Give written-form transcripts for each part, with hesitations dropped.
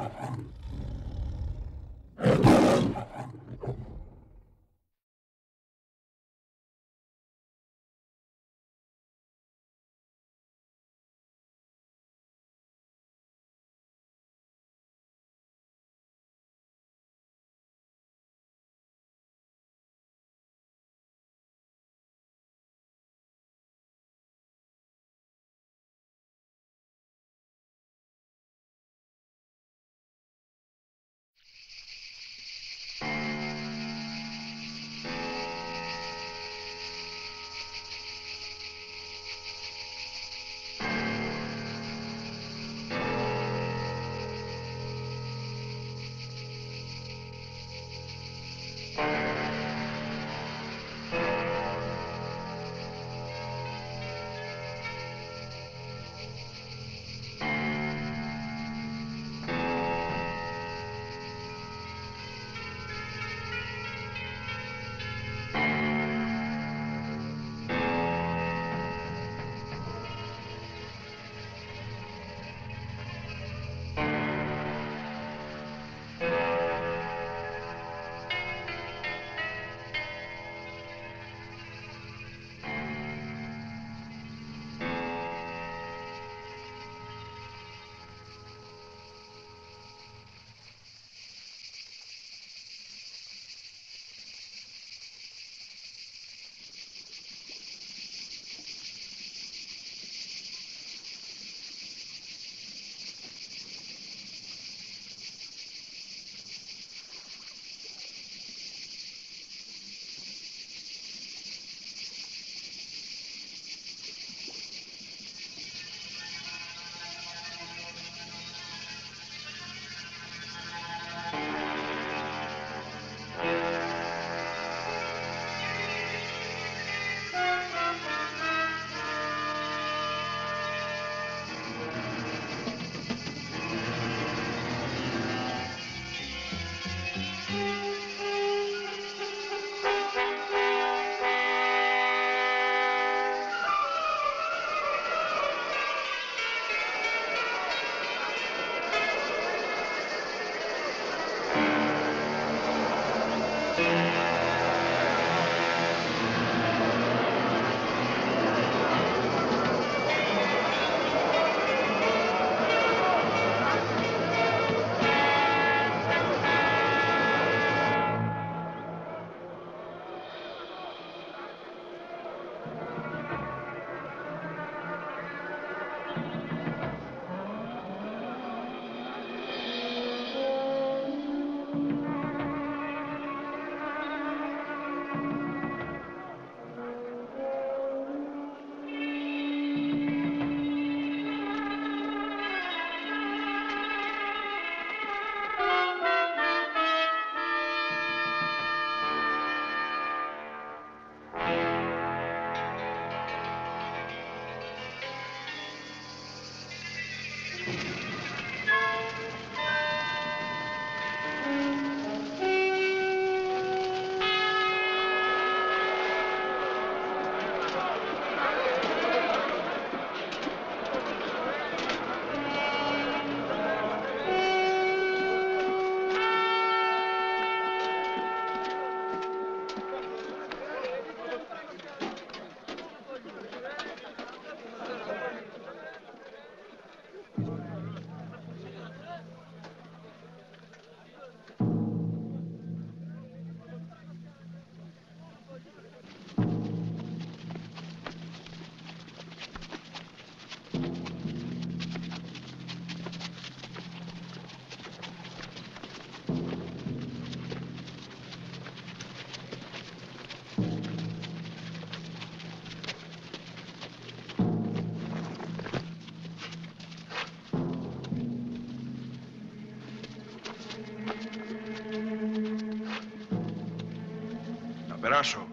περάσω.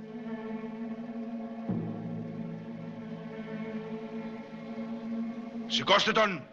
Σηκώστε τον!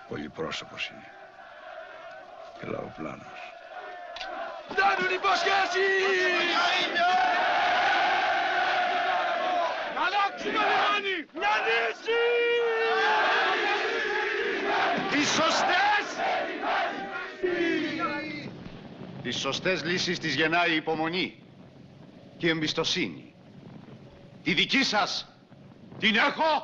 Πολυπρόσωπος είναι. Και λαοπλάνος. Φτάνουν υποσχέσεις! Να αλλάξουμε λιμάνι! Μια λύση! Οι σωστές! Τις σωστές λύσεις τις γεννάει η υπομονή και η εμπιστοσύνη. Τη δική σας την έχω!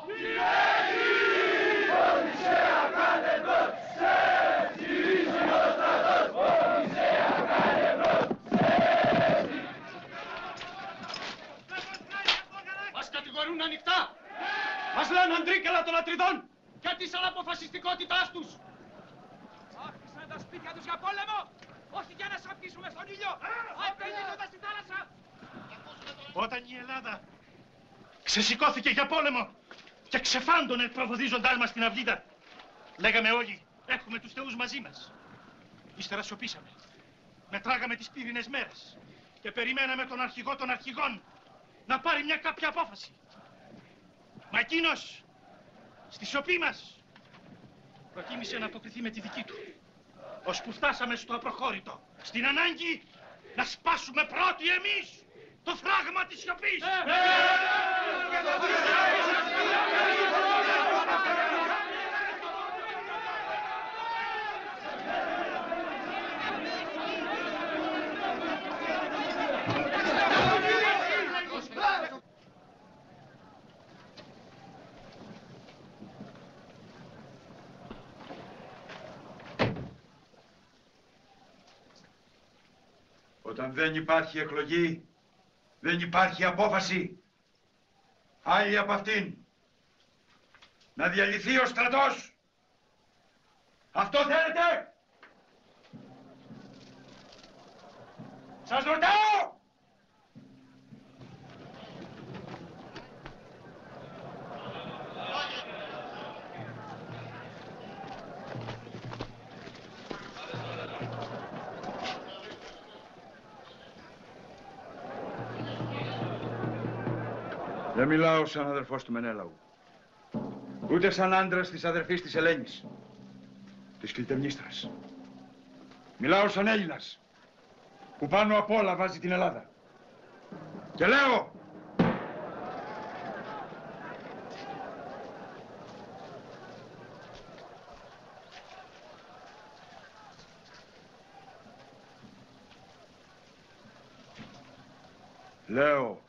Μας κατηγορούν ανοιχτά! Μας λένε αντρίκελα των Ατριδών για τις αναποφασιστικότητάς τους! Άφησαν τα σπίτια τους για πόλεμο! Όχι για να σαπίσουμε στον ήλιο! Απελύνοντας τη θάλασσα! Όταν η Ελλάδα ξεσηκώθηκε για πόλεμο και ξεφάντωνε προβοδίζοντάς μας την αυλίδα, λέγαμε όλοι, έχουμε τους θεούς μαζί μας. Ύστερα σιωπήσαμε. Μετράγαμε τις πύρινες μέρες και περιμέναμε τον αρχηγό των αρχηγών να πάρει μια κάποια απόφαση. Μα εκείνος, στη σιωπή μας, προτίμησε να αποκριθεί με τη δική του. Ώσπου φτάσαμε στο απροχώρητο, στην ανάγκη να σπάσουμε πρώτοι εμείς το φράγμα της σιωπής. Όταν δεν υπάρχει εκλογή, δεν υπάρχει απόφαση. Άλλη από αυτήν. Να διαλυθεί ο στρατός. Αυτό θέλετε? Σας ρωτάω! Δεν μιλάω σαν αδερφός του Μενέλαου. Ούτε σαν άντρας της αδερφής της Ελένης, της Κλητεμνίστρας. Μιλάω σαν Έλληνας, που πάνω απ' όλα βάζει την Ελλάδα. Και λέω... Λέω...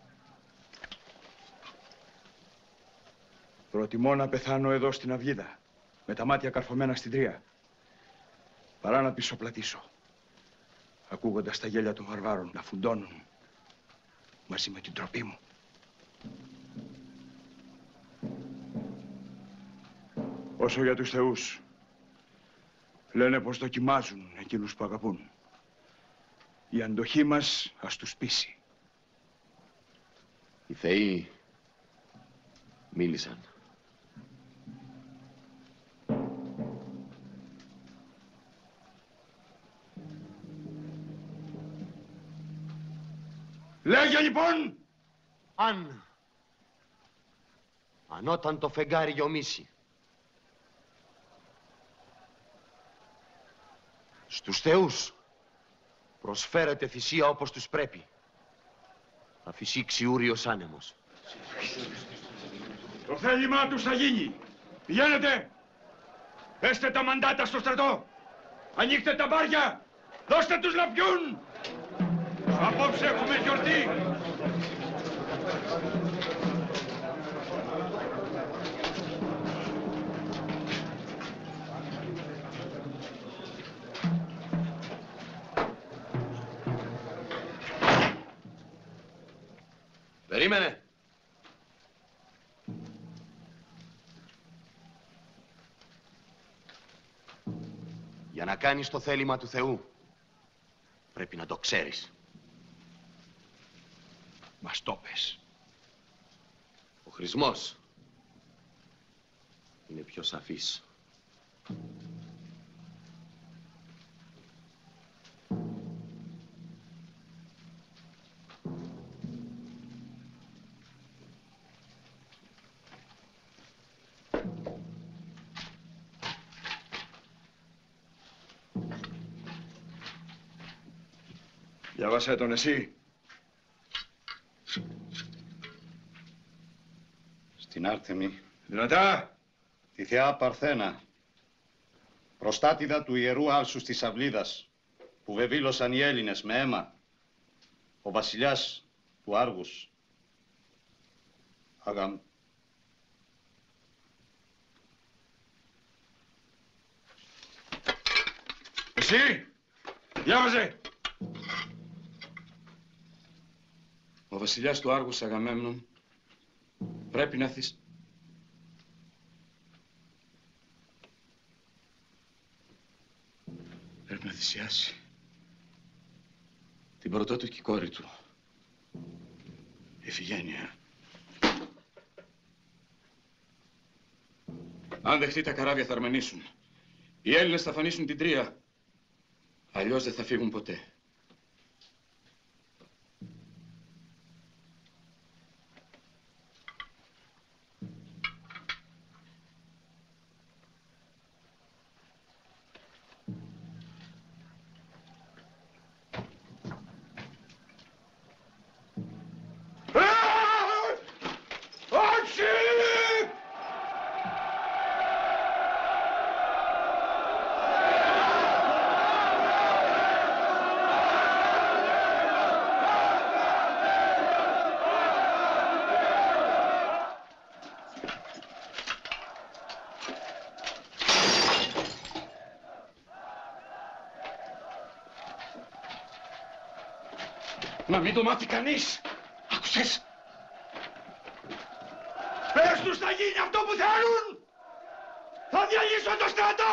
Προτιμώ να πεθάνω εδώ στην Αυγίδα, με τα μάτια καρφωμένα στην τρία, παρά να πισωπλατήσω, ακούγοντας τα γέλια των βαρβάρων να φουντώνουν μαζί με την τροπή μου. Όσο για τους θεούς, λένε πως δοκιμάζουν εκείνους που αγαπούν. Η αντοχή μας ας τους πείσει. Οι θεοί μίλησαν. Λέγε λοιπόν! Αν όταν το φεγγάρι γιομίσει, στους θεούς προσφέρεται θυσία όπως τους πρέπει, θα φυσήξει ούριος άνεμος. Το θέλημά τους θα γίνει. Πηγαίνετε! Πέστε τα μαντάτα στο στρατό! Ανοίχτε τα μπάρια! Δώστε τους να πιούν! Απόψε έχουμε γιορτή! Περίμενε! Για να κάνεις το θέλημα του Θεού, πρέπει να το ξέρεις. Μας το πες. Ο χρησμός είναι πιο σαφής. Διάβασέ τον εσύ. Στην Άρτεμη, Δυνατά. τη θεά Παρθένα, προστάτηδα του ιερού άλσους της Αυλίδας, που βεβήλωσαν οι Έλληνες με αίμα, ο βασιλιάς του Άργους, Εσύ. Διάβαζε. Ο βασιλιάς του Άργους Αγαμέμνων πρέπει να πρέπει να θυσιάσει την πρωτότοκη κόρη του, Ιφηγένεια. Αν δεχτεί, τα καράβια θα αρμενήσουν. Οι Έλληνες θα φανίσουν την Τρία. Αλλιώς δεν θα φύγουν ποτέ. Να μην το μάθει κανείς. Άκουσες? Πες τους θα γίνει αυτό που θέλουν. Θα διαλύσω το στρατό.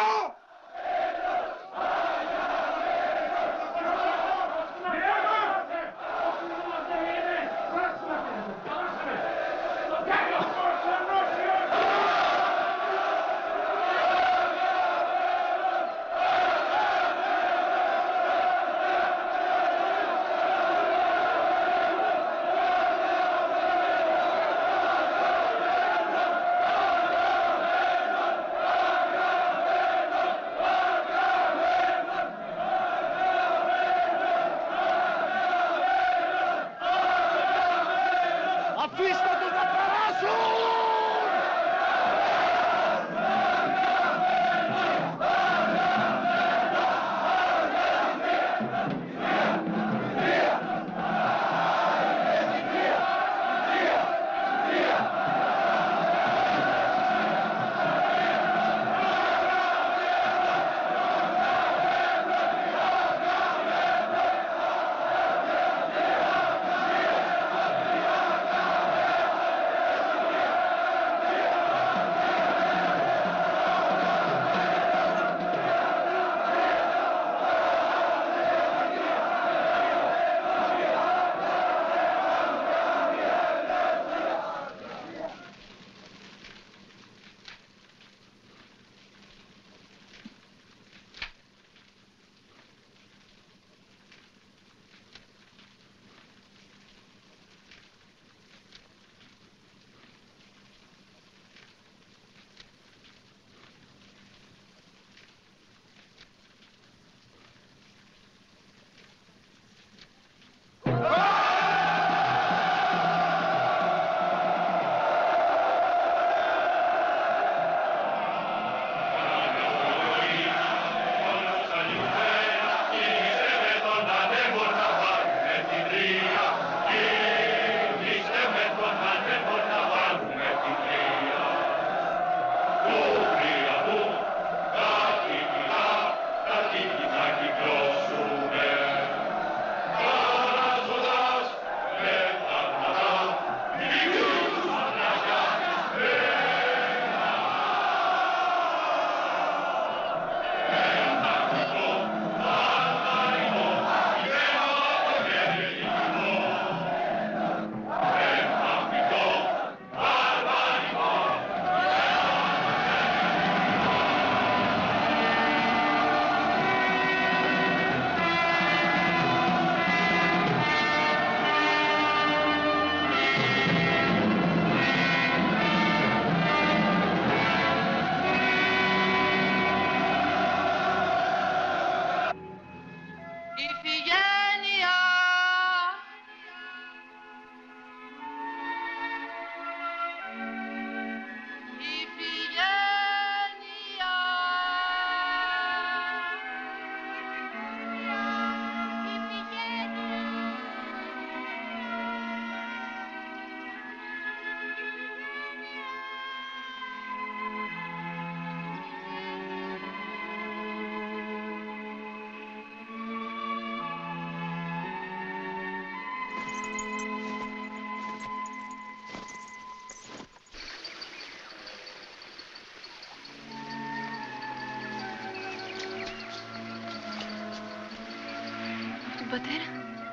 πατέρα.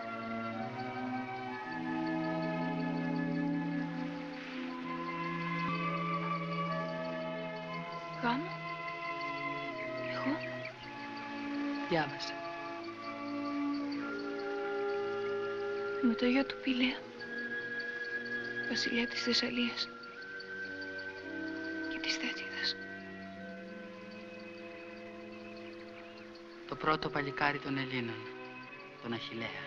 Γάμο. Εγώ. Διάβασα. Με το γιο του Πηλαία, βασιλιά της Θεσσαλίας και της Θέτιδας. Το πρώτο παλικάρι των Ελλήνων, τον Αχιλλέα.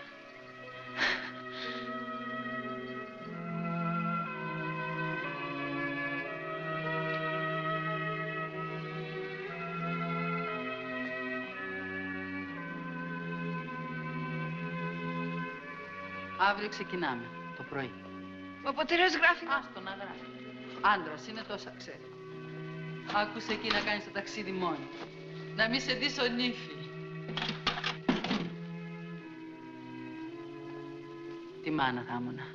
Αύριο ξεκινάμε, το πρωί. Ο πατέρας γράφει. Άστο να γράφει. Άντρας είναι, τόσα ξέρει. Άκουσε εκεί να κάνεις το ταξίδι μόνη. Να μη σε ντύσω νύφη. Τι μάνα θα ήμουνα.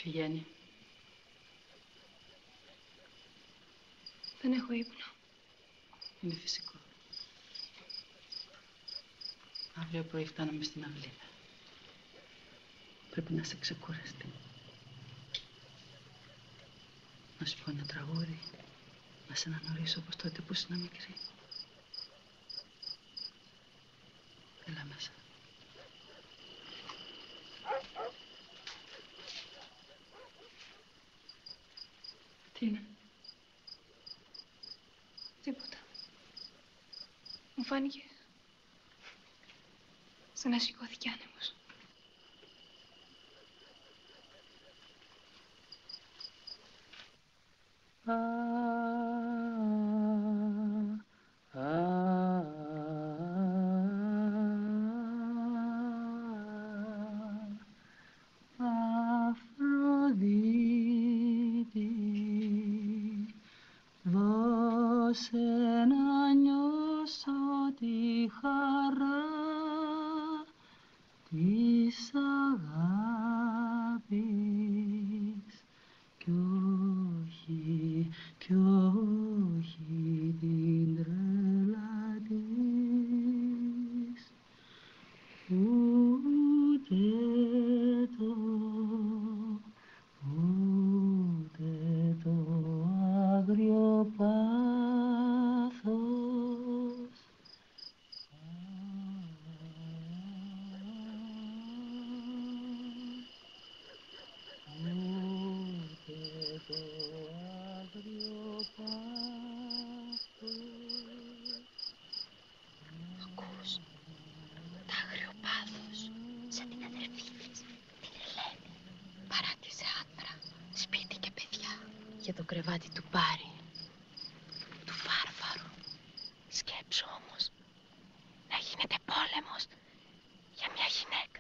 Φυγαίνει. Δεν έχω ύπνο. Είναι φυσικό. Αύριο πρωί φτάνουμε στην αυλίδα. Πρέπει να είσαι ξεκούραστη. Να σου πω ένα τραγούδι. Να σε αναγνωρίσω όπως τότε που ήσουν μικρή. Έλα μέσα. Τι είναι? Τίποτα. Μου φάνηκε σαν να σηκώθηκε άνεμος. Αφροδίτη, δώσε να νιώσω τη χαρά της αγάπης κι όχι την τρέλα της, ούτε το άγριο πάθος. Ακούς, τ' άγριο πάθος, σαν την αδερφή της, την Ελένη. Παράτησε άντρα, σπίτι και παιδιά, για το κρεβάτι του Πάρη, του Βάρβαρου. Σκέψου όμως, να γίνεται πόλεμος για μια γυναίκα.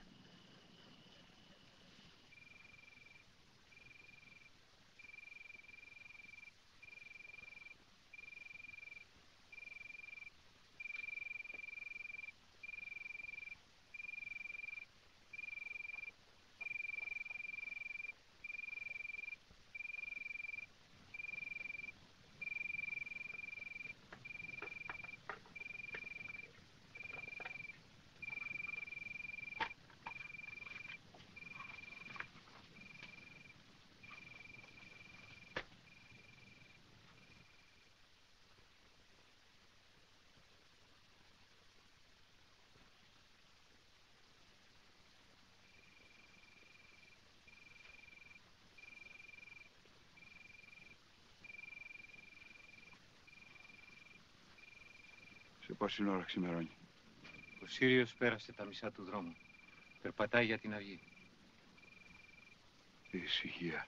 Σε πόση ώρα ξημερώνει? Ο Σύριος πέρασε τα μισά του δρόμου. Περπατάει για την αυγή. Ησυχία.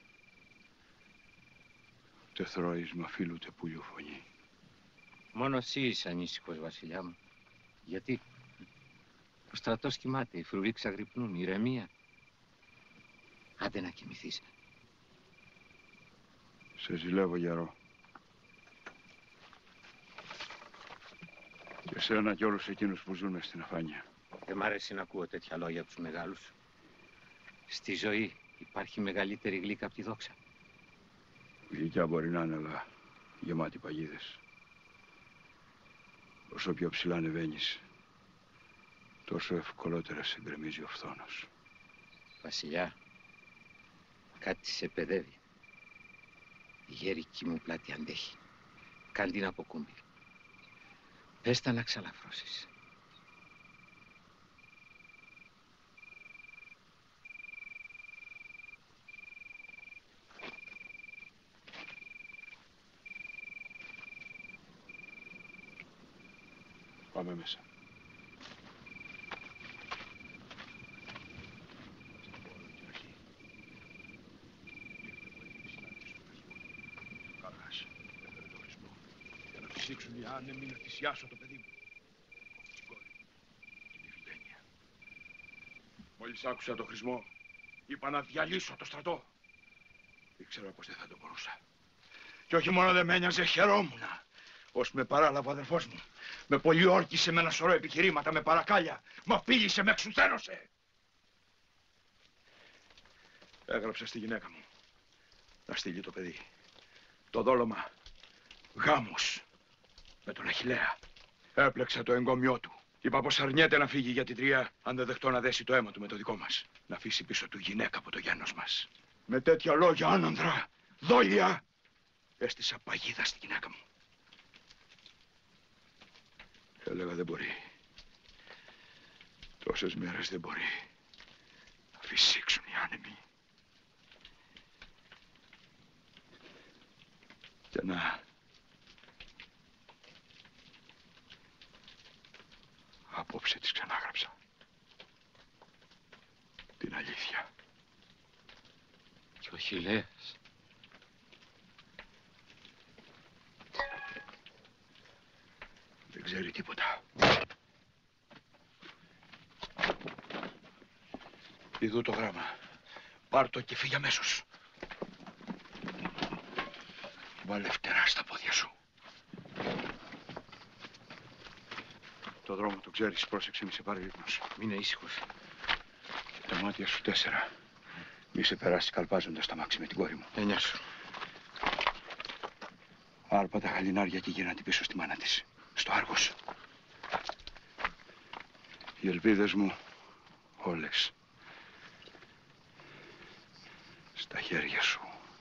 Ούτε θρώισμα φύλου, ούτε πουλιού φωνή. Μόνο εσύ είσαι ανήσυχος, βασιλιά μου. Γιατί? Ο στρατός κοιμάται, οι φρουροί ξαγρυπνούν, ηρεμία. Άντε να κοιμηθείς. Σε ζηλεύω, γερό. Και εσένα κι όλους εκείνους που ζουν στην αφάνεια. Δεν μ' αρέσει να ακούω τέτοια λόγια από τους μεγάλους. Στη ζωή υπάρχει μεγαλύτερη γλύκα από τη δόξα. Γλυκιά μπορεί να είναι, αλλά γεμάτη παγίδες. Όσο πιο ψηλά ανεβαίνεις, τόσο ευκολότερα σε γκρεμίζει ο φθόνος. Βασιλιά, κάτι σε παιδεύει. Η γερική μου πλάτη αντέχει. Κάν την αποκούμπη. Πες τα να ξαλαφρώσεις. Πάμε μέσα. Για να φυσήξουν οι άνεμοι να θυσιάσω το παιδί μου. Την κόρη μου, την Ιφηγένεια. Μόλις άκουσα το χρησμό, είπα να διαλύσω το στρατό. Ήξερα πως δεν θα το μπορούσα. Και όχι μόνο δεν με ένοιαζε, χαιρόμουνα. Ως με παράλαβε ο αδερφός μου. Με πολιόρκησε με ένα σωρό επιχειρήματα, με παρακάλια. Μ' απείλησε, με εξουθένωσε. Έγραψα στη γυναίκα μου. να στείλει το παιδί. Το δόλωμα γάμος με τον Αχιλλέα. Έπλεξα το εγκόμιό του. Είπα πως αρνιέται να φύγει για την Τρία αν δεν δεχτώ να δέσει το αίμα του με το δικό μας. Να αφήσει πίσω του γυναίκα από το γένος μας. Με τέτοια λόγια, άνανδρα, δόλια, έστησα παγίδα στη γυναίκα μου. Έλεγα δεν μπορεί. Τόσες μέρες δεν μπορεί. Θα φυσήξουν οι άνεμοι. Και να... Απόψε της ξανάγραψα. Την αλήθεια. Και ο Αχιλλέας. Δεν ξέρει τίποτα. Ιδού το γράμμα. Πάρ' το και φύγε αμέσως. Βάλε φτερά στα πόδια σου. Το δρόμο το ξέρεις, πρόσεξε, μη σε πάρει ύπνος. Μείνε ήσυχος. Και τα μάτια σου 4. Μη σε περάσει καλπάζοντας τα μάξι με την κόρη μου. 9 σου. Άρπα τα χαλινάρια και γύρνα την πίσω στη μάνα της. Στο Άργος. Οι ελπίδες μου όλες στα χέρια σου.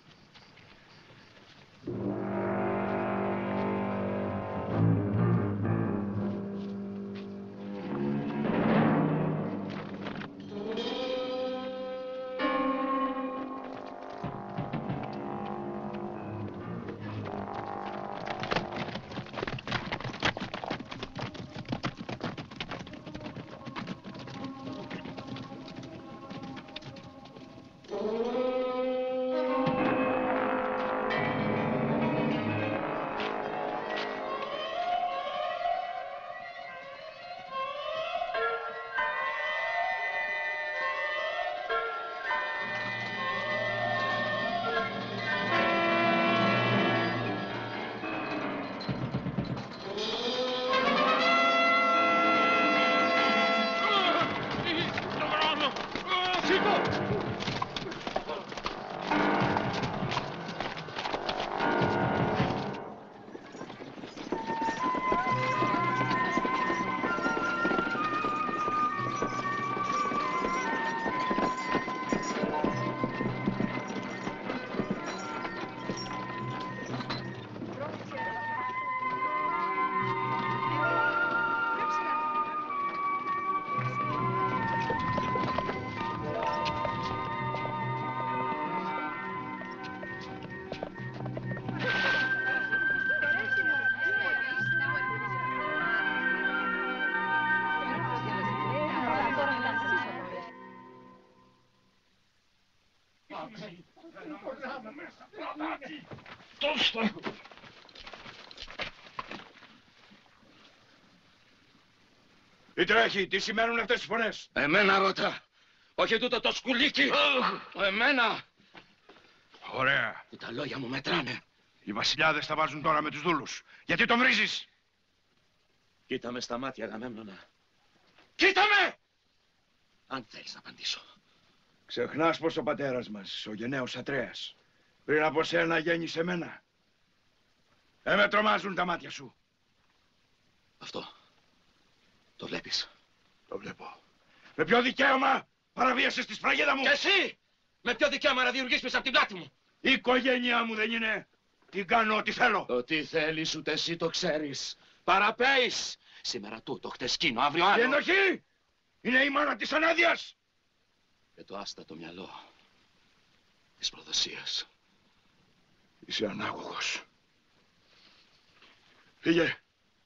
Τι τρέχει, τι σημαίνουν αυτές τις φωνές? Εμένα ρώτα. Όχι τούτο το σκουλίκι. Εμένα. Ωραία. Που τα λόγια μου μετράνε. Οι βασιλιάδες τα βάζουν τώρα με τους δούλους. Γιατί τον βρίζεις? Κοίτα με στα μάτια, Αγαμέμνονα. Κοίτα με! Αν θέλεις να απαντήσω. Ξεχνάς πως ο πατέρας μας, ο γενναίος Ατρέας, πριν από σένα γέννησε εμένα. Με τρομάζουν τα μάτια σου. Αυτό. Το βλέπεις? Το βλέπω. Με ποιο δικαίωμα παραβίασες τη σφραγίδα μου? Και εσύ! Με ποιο δικαίωμα να διουργείς πίσω από την πλάτη μου? Η οικογένειά μου δεν είναι. Την κάνω ό,τι θέλω. Το τι θέλεις ούτε εσύ το ξέρεις. Παραπέεις. Σήμερα τούτο, χτες εκείνο, αύριο άλλο. Η ενοχή είναι η μάνα της ανάδειας. Και το άστατο μυαλό της προδοσίας. Είσαι ανάγωγος. Φύγε.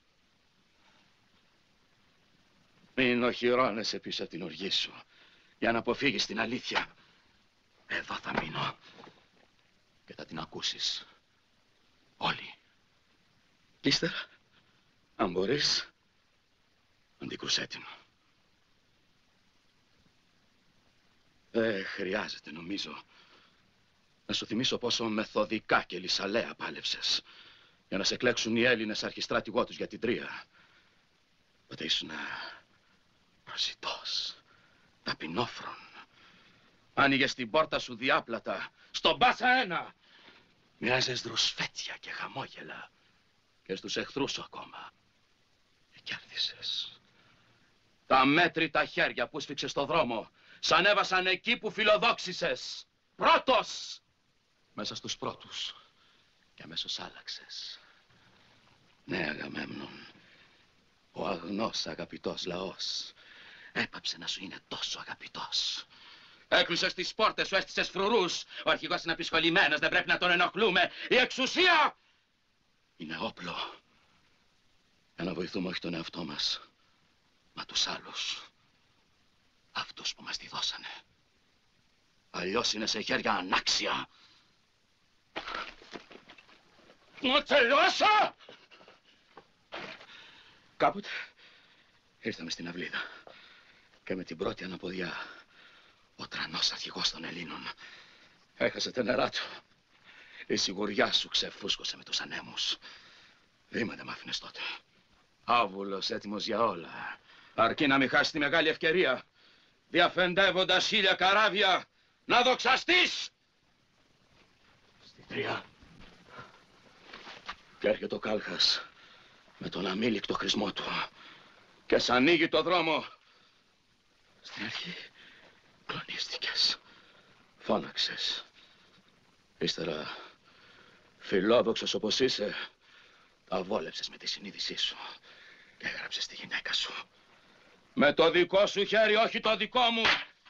Μην οχυρώνεσαι πίσω από την οργή σου για να αποφύγεις την αλήθεια. Εδώ θα μείνω και θα την ακούσεις όλοι. Κι ύστερα, αν μπορείς, αντικρουσέ την. Δεν χρειάζεται, νομίζω, να σου θυμίσω πόσο μεθοδικά και λυσαλέα πάλευσες για να σε κλέξουν οι Έλληνες αρχιστράτηγό τους για την Τρία. Ποτέ ήσουν προσιτός, ταπεινόφρον. Άνοιγες την πόρτα σου διάπλατα, στον Πάσα 1, Μοιάζες δροσφέτια και χαμόγελα. Και στους εχθρούς σου ακόμα. Και κέρδισες. Τα μέτρητα χέρια που σφίξες στο δρόμο σ' ανέβασαν εκεί που φιλοδόξησες. Πρώτος! Μέσα στους πρώτους. Και αμέσως άλλαξες. Ναι, Αγαμέμνων. Ο αγνός αγαπητός λαός έπαψε να σου είναι τόσο αγαπητός. Έκλεισες τις πόρτες σου, έστησες φρουρούς. Ο αρχηγός είναι απεισχολημένος, δεν πρέπει να τον ενοχλούμε. Η εξουσία είναι όπλο. Για να βοηθούμε όχι τον εαυτό μας, μα τους άλλους. Αυτούς που μας τη δώσανε. Αλλιώς είναι σε χέρια ανάξια. Να τελειώσω! Κάποτε ήρθαμε στην αυλίδα και με την πρώτη αναποδιά ο τρανός αρχηγός των Ελλήνων έχασε τα νερά του. Η σιγουριά σου ξεφούσκωσε με τους ανέμους. Βήμα δεν μ' άφηνες τότε. Άβουλος, έτοιμος για όλα. Αρκεί να μην χάσει τη μεγάλη ευκαιρία. Διαφεντεύοντας 1000 καράβια να δοξαστείς. Στη Τρία. Και έρχεται ο Κάλχας με τον αμήλικτο χρησμό του και σ' ανοίγει το δρόμο. Στην αρχή κλονίστηκες, φώναξες. Ύστερα, φιλόδοξος όπως είσαι, τα βόλεψες με τη συνείδησή σου και έγραψες τη γυναίκα σου. Με το δικό σου χέρι, όχι το δικό μου.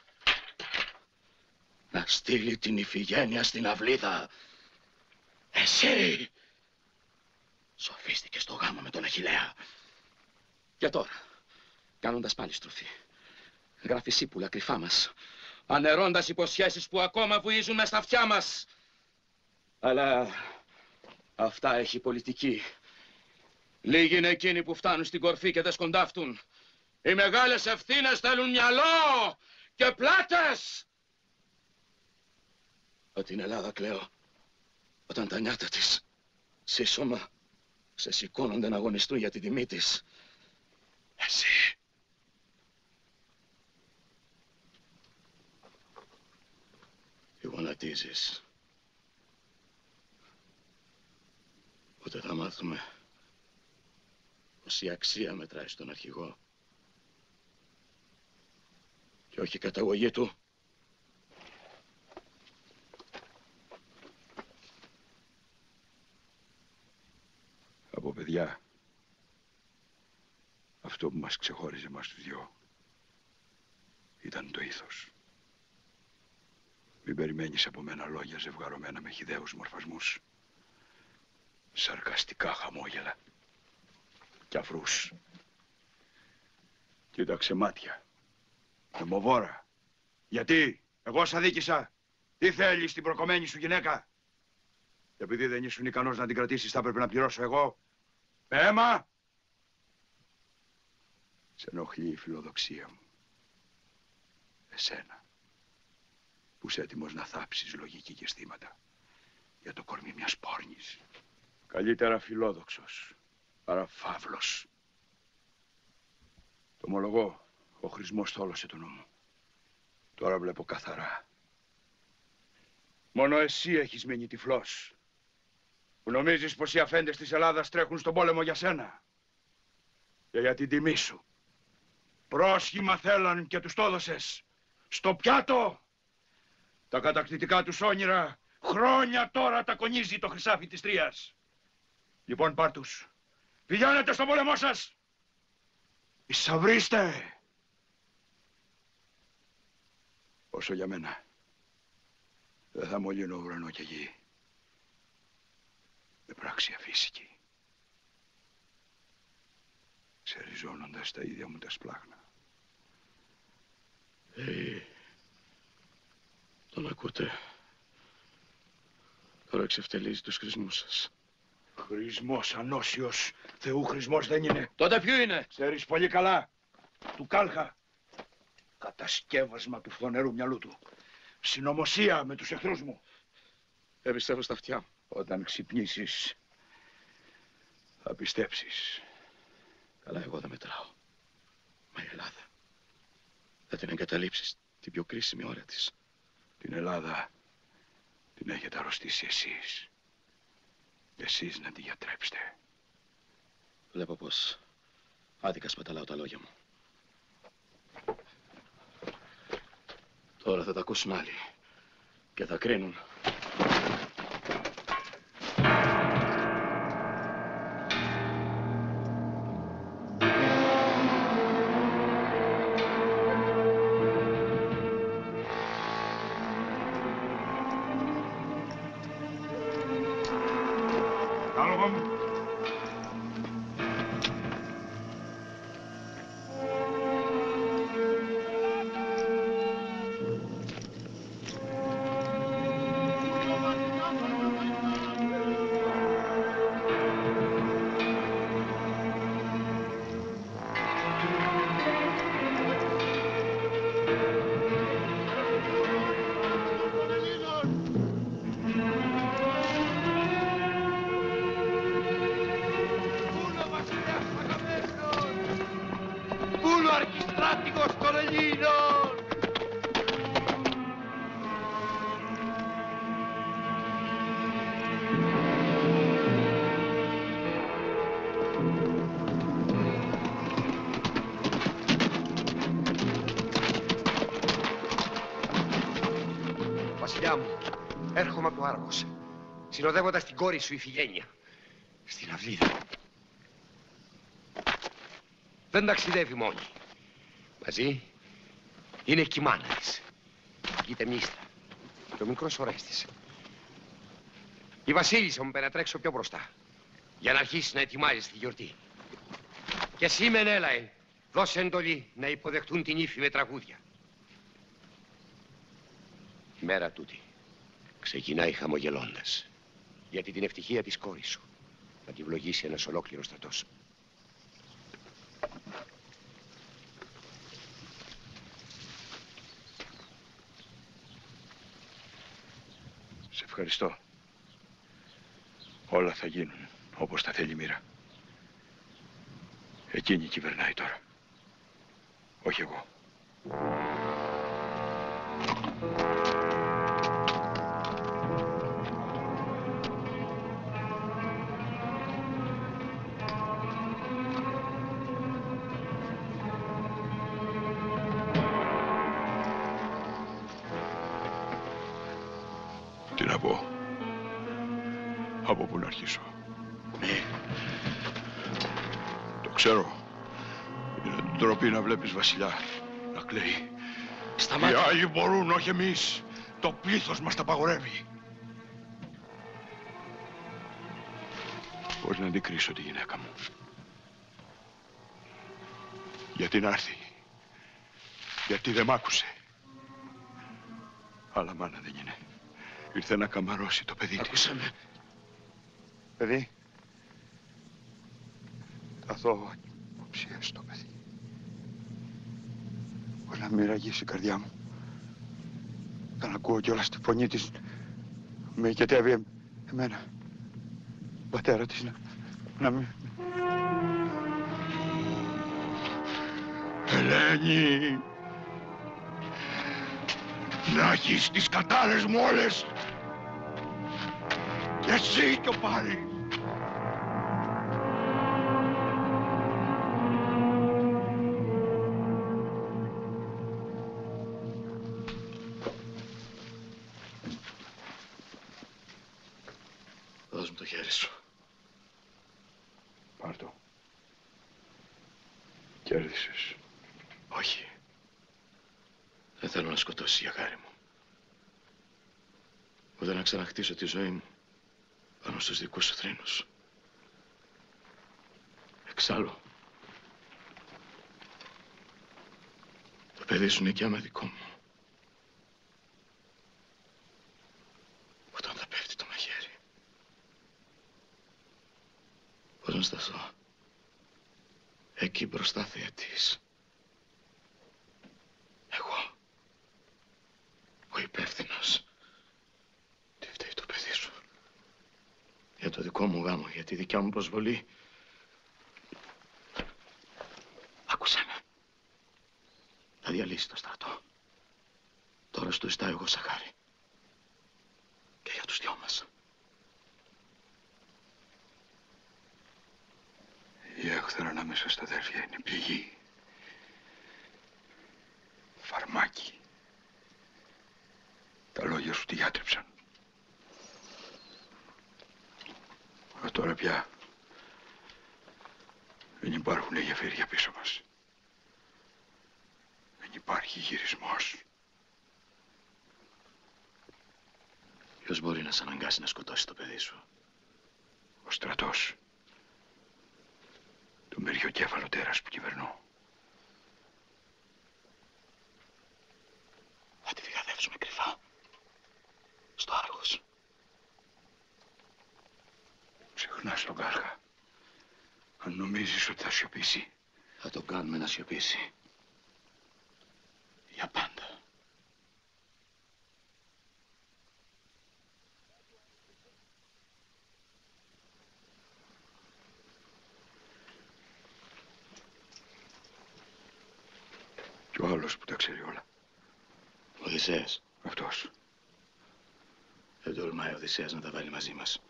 Να στείλει την Ιφηγένεια στην αυλίδα. Εσύ σοφίστηκες στο γάμο με τον Αχιλλέα. Και τώρα, κάνοντας πάλι στροφή, γράφει ύπουλα κρυφά μας, ανερώντας υποσχέσεις που ακόμα βουίζουν μες στα αυτιά μας. Αλλά αυτά έχει πολιτική. Λίγοι είναι εκείνοι που φτάνουν στην κορφή και δεν σκοντάφτουν. Οι μεγάλες ευθύνες θέλουν μυαλό και πλάτες. Από την Ελλάδα κλαίω, όταν τα νιάτα της σύσσωμα σε σηκώνονται να αγωνιστούν για την τιμή της. Εσύ. Γονατίζεις. Πότε θα μάθουμε πως η αξία μετράει στον αρχηγό και όχι η καταγωγή του. Από παιδιά, αυτό που μας ξεχώριζε μας τους δυο ήταν το ήθος. Μην περιμένεις από μένα λόγια ζευγαρωμένα με χυδαίους μορφασμούς, σαρκαστικά χαμόγελα και αφρούς. Κοίταξε μάτια, αιμοβόρα. Γιατί, εγώ σ' αδίκησα, τι θέλεις την προκομμένη σου γυναίκα? Επειδή δεν ήσουν ικανός να την κρατήσεις, θα έπρεπε να πληρώσω εγώ με αίμα. Σε ενοχλεί η φιλοδοξία μου. Εσένα, που είσαι έτοιμος να θάψεις λογική και αισθήματα για το κορμί μιας πόρνης. Καλύτερα φιλόδοξος, παρά φαύλος. Το ομολογώ, ο χρησμός θόλωσε το νου μου. Τώρα βλέπω καθαρά. Μόνο εσύ έχεις μείνει τυφλός, που νομίζεις πως οι αφέντες της Ελλάδας τρέχουν στον πόλεμο για σένα και για την τιμή σου. Πρόσχημα θέλαν και τους το έδωσες στο πιάτο. Τα κατακτητικά τους όνειρα χρόνια τώρα τα κονίζει το χρυσάφι της Τρίας. Λοιπόν, πάρ' τους. Πηγαίνετε στον πόλεμό σας. Εισαβρίστε. Όσο για μένα, δεν θα μολύνω ουρανό και γη με πράξη αφύσικη, ξεριζώνοντας τα ίδια μου τα σπλάχνα. Τον ακούτε? Τώρα εξευτελίζει τους χρησμούς σας. Χρησμός ανώσιος, Θεού χρησμός δεν είναι. Τότε ποιο είναι? Ξέρεις πολύ καλά, του Κάλχα. Κατασκεύασμα του φθονερού μυαλού του. Συνωμοσία με τους εχθρούς μου. Δεν πιστεύω στα αυτιά μου. Όταν ξυπνήσεις, θα πιστέψεις. Καλά, εγώ δεν μετράω. Μα η Ελλάδα θα την εγκαταλείψεις την πιο κρίσιμη ώρα της. Την Ελλάδα την έχετε αρρωστήσει εσείς. Εσείς να τη γιατρέψετε. Βλέπω πως άδικα σπαταλάω τα λόγια μου. Τώρα θα τα ακούσουν άλλοι και θα κρίνουν. Βασιλιά μου, έρχομαι από το Άργος, συνοδεύοντας την κόρη σου Ιφηγένεια, στην Αυλίδα. Δεν ταξιδεύει μόνη. Μαζί είναι και η μάνα της, η Τεμίστρα, και ο μικρός Ορέστης. Η Βασίλισσα μου είπε να τρέξω πιο μπροστά, για να αρχίσει να ετοιμάζεται τη γιορτή. Και εσύ, Μενέλαε, δώσε εντολή να υποδεχτούν την Ήφη με τραγούδια. Η μέρα τούτη ξεκινάει χαμογελώντας, γιατί την ευτυχία της κόρης σου θα τη βλογίσει ένας ολόκληρος στρατός. Σε ευχαριστώ. Όλα θα γίνουν όπως τα θέλει η μοίρα. Εκείνη κυβερνάει τώρα. Όχι εγώ. Τι να πω. Από πού να αρχίσω. Το ξέρω. Είναι ντροπή να βλέπεις βασιλιά να κλαίει. Σταμάτα. Οι άλλοι μπορούν, όχι εμείς. Το πλήθος μας τα απαγορεύει. Πώς να αντικρίσω τη γυναίκα μου. Γιατί να έρθει. Γιατί δεν μ' άκουσε. Αλλά μάνα δεν είναι. Ήρθε να καμαρώσει το παιδί της. Ακούσαμε. Παιδί. Θα δω υποψίες το παιδί. Πώς να μοιραγήσει η καρδιά μου. Θα ακούω κιόλας τη φωνή της. Με οικετεύει εμένα. Πατέρα της να μην... Ελένη! Να έχεις τις κατάρες μου όλες! Και εσύ κι ο Πάρη! Δώσ' μου το χέρι σου. Πάρ' το. Κέρδισες. Όχι. Δεν θέλω να σκοτώσεις, γιαγάρι μου. Ούτε να ξαναχτίσω τη ζωή μου πάνω στους δικούς σου θρήνους. Εξάλλου, το παιδί σου είναι και άμα δικό μου. Όταν θα πέφτει το μαχαίρι, πώς να σταθώ εκεί μπροστά θεατής. Εγώ, ο υπεύθυνος. Τι φταίει το παιδί σου. Για το δικό μου γάμο, για τη δικιά μου προσβολή. Άκουσε με. Θα διαλύσει το στρατό. Τώρα σου το ζητάω εγώ, Σαχάρη. Και για τους δυο μας. μέσα στα αδέρφια είναι πληγή. Φαρμάκι. Τα λόγια σου τη γιάτρεψαν. Αλλά τώρα πια δεν υπάρχουν γεφύρια πίσω μας. Δεν υπάρχει γυρισμός. Ποιος μπορεί να σε αναγκάσει να σκοτώσει το παιδί σου? Ο στρατός. Το μεριοκέφαλο τέρας που κυβερνώ. Θα τη φυγαδεύσουμε κρυφά. Στο Άργος. Ξεχνάς τον Κάρχα. Αν νομίζεις ότι θα σιωπήσει. Θα το κάνουμε να σιωπήσει. Για πάντα. Και ο άλλος που τα ξέρει όλα. Ο Οδυσσέας. Αυτός. Δεν τολμάει ο Οδυσσέας να τα βάλει μαζί μας.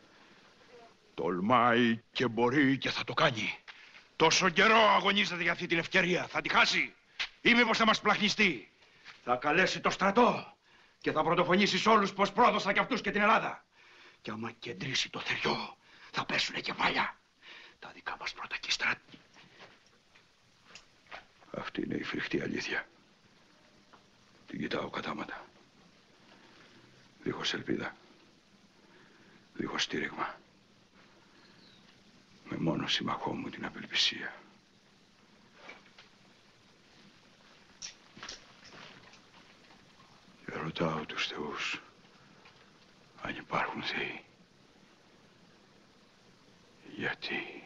Τολμάει και μπορεί και θα το κάνει. Τόσο καιρό αγωνίζεται για αυτή την ευκαιρία. Θα τη χάσει ή μήπως θα μας πλαχνιστεί. Θα καλέσει το στρατό και θα πρωτοφωνήσει σε όλους πως πρόδωσα και αυτούς και την Ελλάδα. Και άμα κεντρήσει το θεριό θα πέσουνε κεφάλια. Τα δικά μας πρώτα και στρατ. Αυτή είναι η φρικτή αλήθεια. Την κοιτάω κατάματα. Δίχως ελπίδα. Δίχως στήριγμα. Με μόνο συμμαχό μου την απελπισία. Και ρωτάω τους θεούς αν υπάρχουν θεοί. Γιατί...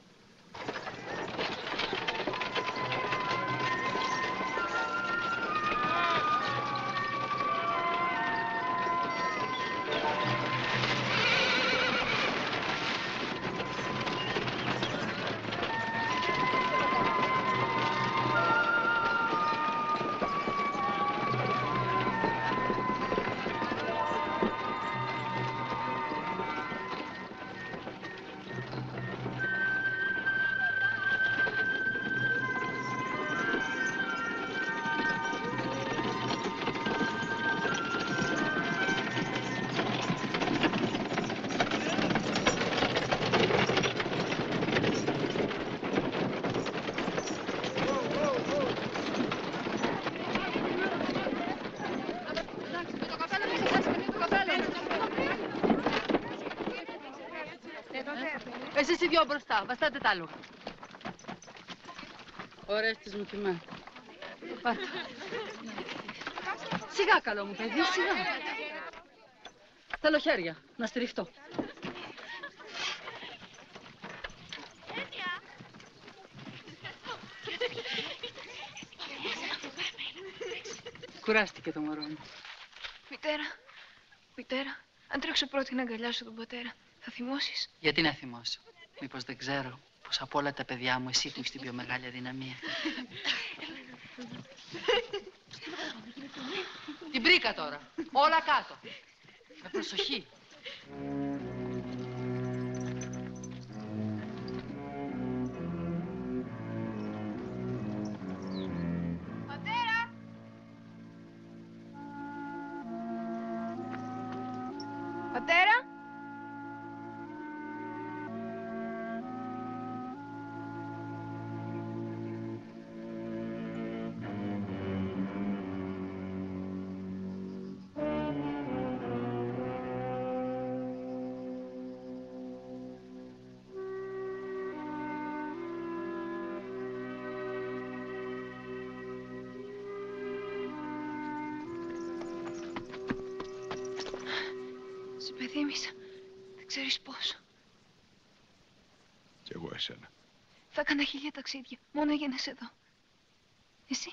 Εσείς οι δυο μπροστά, βαστάτε τ' άλογα. Ορέστης μου κοιμάται. Πάτε. Σιγά, καλό μου παιδί, σιγά. Θέλω χέρια, να στηριχτώ. Κουράστηκε το μωρό μου. Μητέρα, αν τρέξω πρώτη να αγκαλιάσω τον πατέρα, θα θυμώσεις? Γιατί να θυμώσω? Μήπως δεν ξέρω πως από όλα τα παιδιά μου εσύ έχεις την πιο μεγάλη αδυναμία. Την μπρίκα τώρα. Όλα κάτω. Με προσοχή. Πατέρα! Πατέρα! Σε υπενθύμησα. Δεν ξέρεις πόσο. Κι εγώ εσένα. Θα έκανα 1000 ταξίδια, μόνο για να σε δω. Εσύ?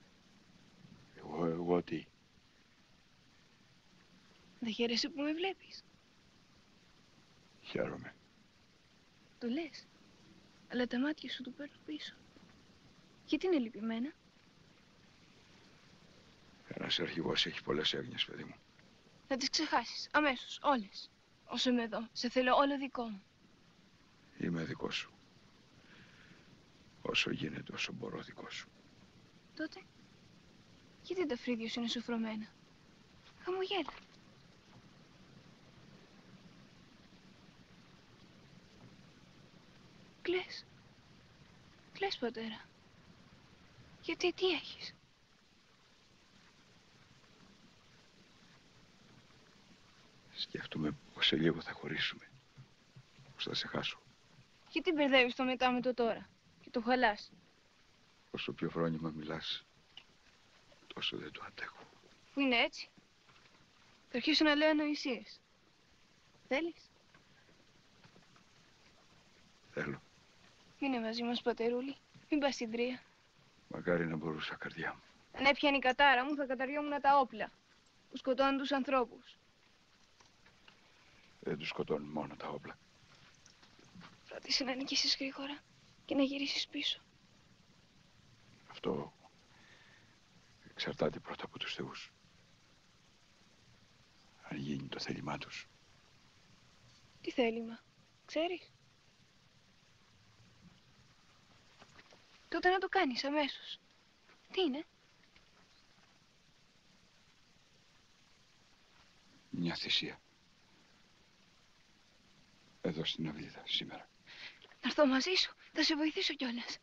Εγώ τι? Δεν χαίρεσαι που με βλέπεις? Χαίρομαι. Το λες. Αλλά τα μάτια σου το παίρνω πίσω. Γιατί είναι λυπημένα? Ένας αρχηγός έχει πολλές έγνοιες, παιδί μου. Θα τις ξεχάσεις, αμέσως, όλες. Όσο είμαι εδώ, σε θέλω όλο δικό μου. Είμαι δικός σου. Όσο γίνεται, όσο μπορώ δικό σου. Τότε, γιατί τα φρύδια σου είναι σουφρωμένα? Χαμογέλα. Κλαις. Κλαις, πατέρα. Γιατί, τι έχεις? Σκέφτομαι πως σε λίγο θα χωρίσουμε. Πως θα σε χάσω. Γιατί μπερδεύεις το μετά με το τώρα και το χαλάς? Όσο πιο φρόνημα μιλάς, τόσο δεν το αντέχω. Που είναι έτσι. Θα αρχίσω να λέω ανοησίες. Θέλεις? Θέλω. Μείνε μαζί μας, πατερούλη. Μην πας στην τρία. Μακάρι να μπορούσα, καρδιά μου. Αν έπιανε η κατάρα μου, θα καταριόμουν τα όπλα που σκοτώνουν τους ανθρώπους. Δεν τους σκοτώνουν μόνο τα όπλα. Φρόντισε να νικήσεις γρήγορα και να γυρίσεις πίσω. Αυτό εξαρτάται πρώτα από τους θεούς. Αν γίνει το θέλημά τους. Τι θέλημα, ξέρεις? Τότε να το κάνεις αμέσως. Τι είναι? Μια θυσία. Εδώ στην αυλίδα σήμερα. Να έρθω μαζί σου, θα σε βοηθήσω κιόλας.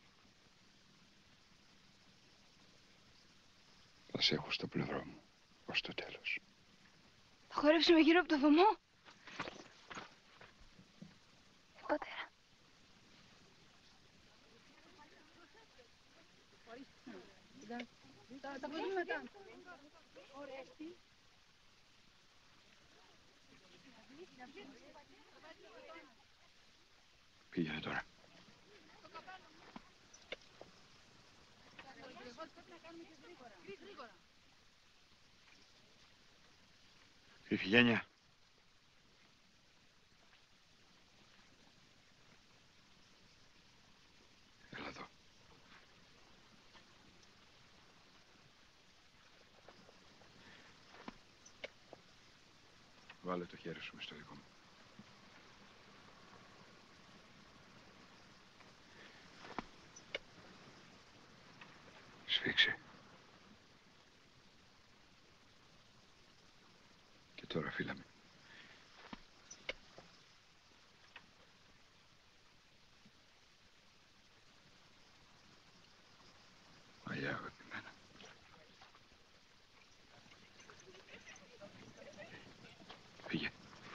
Θα σε έχω στο πλευρό μου ως το τέλος. Θα χορέψουμε γύρω από το βωμό. Πατέρα. Πήγαινε τώρα. Ιφηγένεια. Έλα εδώ. Βάλε το χέρι σου μες στο δικό μου. Σφίξε. Και τώρα φύλαμε. Μαγιά, αγαπημένα. Φύγε.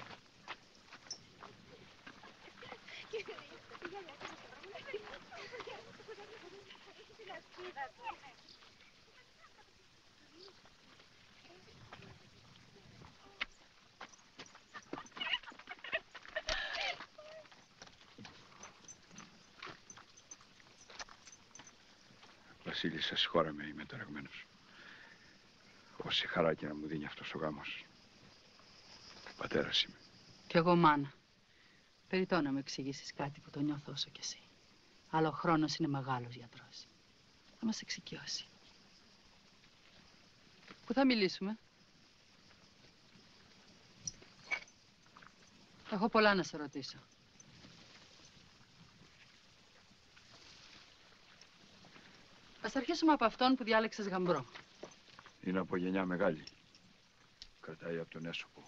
Βασίλισσα, συγχώρα με, είμαι ταραγμένος. Όση χαρά και να μου δίνει αυτός ο γάμος. Πατέρας είμαι. Κι εγώ μάνα. Περιττό να μου εξηγήσεις κάτι που το νιώθω όσο κι εσύ. Αλλά ο χρόνος είναι μεγάλος γιατρός. Θα μας εξοικειώσει. Πού θα μιλήσουμε? Έχω πολλά να σε ρωτήσω. Ας αρχίσουμε από αυτόν που διάλεξες γαμπρό. Είναι από γενιά μεγάλη. Κρατάει από τον έσωπο.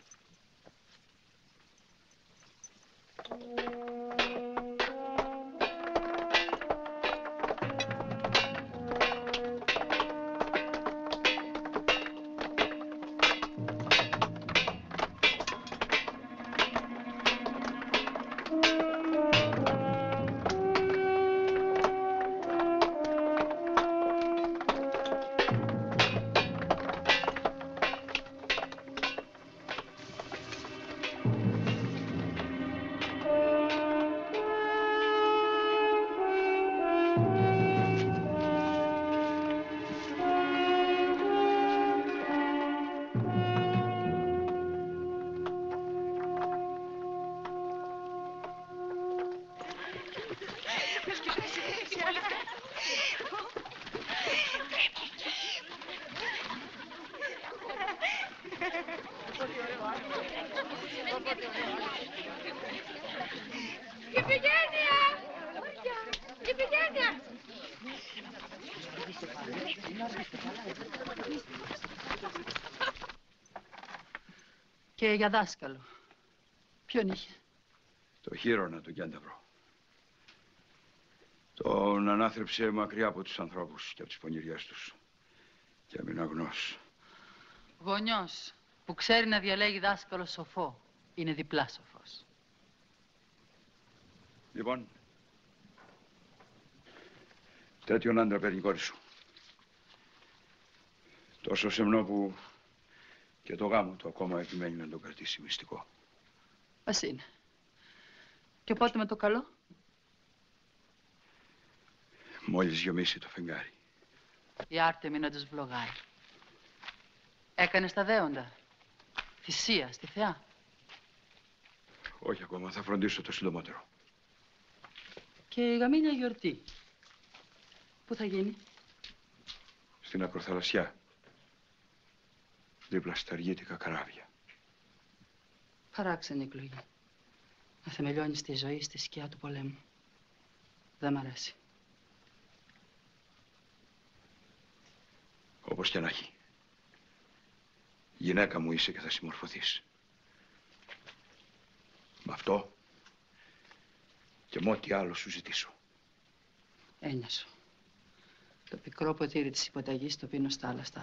Και για δάσκαλο. Ποιον είχε? Το Χείρονα, τον Κένταυρο. Τον ανάθρεψε μακριά από τους ανθρώπους και από τις πονηριές τους. Και έμεινε αγνός. Γονιός που ξέρει να διαλέγει δάσκαλο σοφό είναι διπλά σοφός. Λοιπόν, τέτοιον άντρα παίρνει η κόρη σου. Τόσο σεμνό που και το γάμο του ακόμα επιμένει να το κρατήσει μυστικό. Ας είναι. Και πότε με το καλό? Μόλις γεμίσει το φεγγάρι. Η Άρτεμι να τους βλογάρει. Έκανες τα δέοντα. Θυσία στη θεά. Όχι ακόμα, θα φροντίσω το συντομότερο. Και η γαμήνια γιορτή. Πού θα γίνει? Στην ακροθαλασσιά. Δίπλα στα αργίτικα καράβια. Παράξενη εκλογή. Να θεμελιώνεις τη ζωή στη σκιά του πολέμου. Δεν μ' αρέσει. Όπως και να έχει. Γυναίκα μου είσαι και θα συμμορφωθείς. Με αυτό και με ό,τι άλλο σου ζητήσω. Ένιωσο. Το πικρό ποτήρι της υποταγής το πίνω στα άλλα.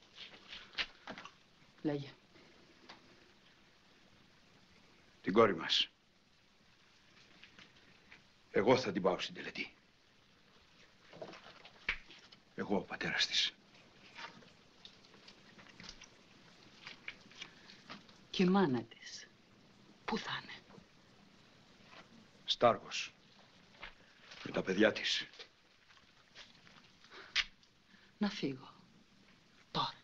Λέγε. Την κόρη μας. Εγώ θα την πάω στην τελετή. Εγώ ο πατέρας της. Και η μάνα της. Πού θα είναι? Στάργος. Με τα παιδιά της. Να φύγω. Τώρα.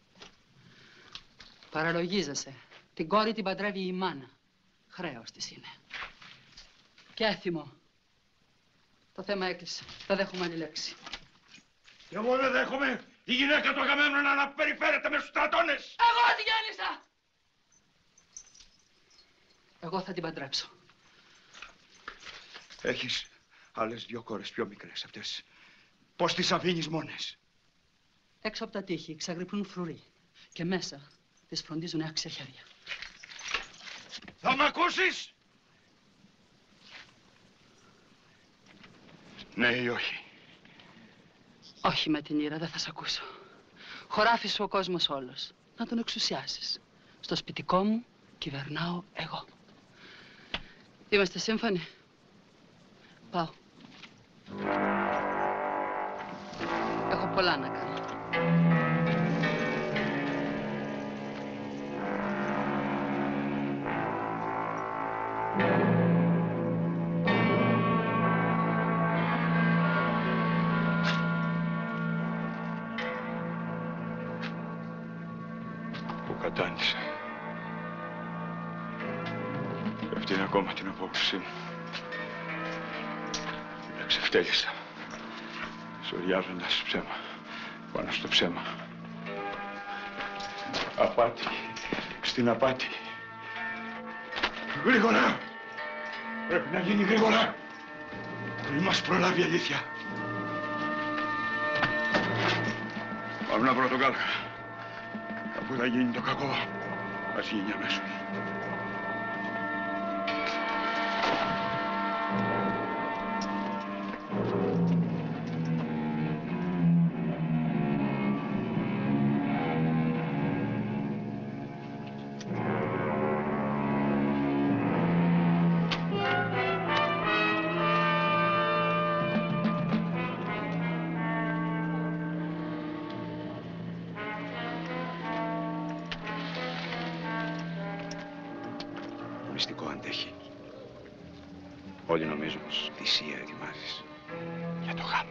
Παραλογίζεσαι. Την κόρη την παντρεύει η μάνα. Χρέος της είναι. Και έθιμο. Το θέμα έκλεισε. Θα δέχομαι άλλη λέξη. Και εγώ δεν δέχομαι η γυναίκα του Αγαμέμνονα να περιφέρεται με στους στρατώνες. Εγώ τη γέννησα! Εγώ θα την παντρέψω. Έχεις άλλες 2 κόρες πιο μικρές αυτές. Πώς τις αφήνεις μόνες? Έξω από τα τείχη ξαγρυπνούν φρουροί. Και μέσα τις φροντίζουν άξια χέρια. Θα μ' ακούσεις? Ναι ή όχι? Όχι με την ήρα, δεν θα σ' ακούσω. Χωράφι σου ο κόσμος όλος. Να τον εξουσιάσεις. Στο σπιτικό μου κυβερνάω εγώ. Είμαστε σύμφωνοι? Πάω. Έχω πολλά να κάνω. Που κατάντησα. Και αυτή είναι ακόμα την απόκρισή μου. Την εξευτέλισα. Σωριάζοντας ψέμα πάνω στο ψέμα. Απάτη στην απάτη. Γρήγορα! Πρέπει να γίνει γρήγορα. Πριν μας προλάβει η αλήθεια. Πάμε να βρω τον Κάλχα. Αφού θα γίνει το κακό, ας γίνει αμέσως. Μυστικό αντέχει. Όλοι νομίζουν πως θυσία ετοιμάζεις για το γάμο.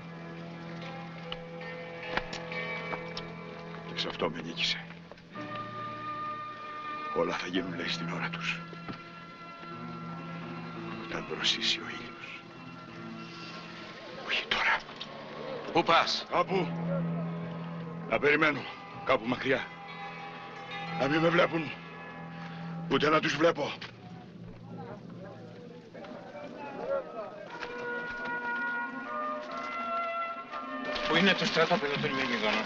Και σε αυτό με νίκησε. Όλα θα γίνουν, λέει, στην ώρα τους. Όταν δροσίσει ο ήλιος. Όχι τώρα. Πού πας? Κάπου. Να περιμένω. Κάπου μακριά. Να μην με βλέπουν. Ούτε να τους βλέπω. Πού είναι το στρατόπεδο των Μυρμηδόνων?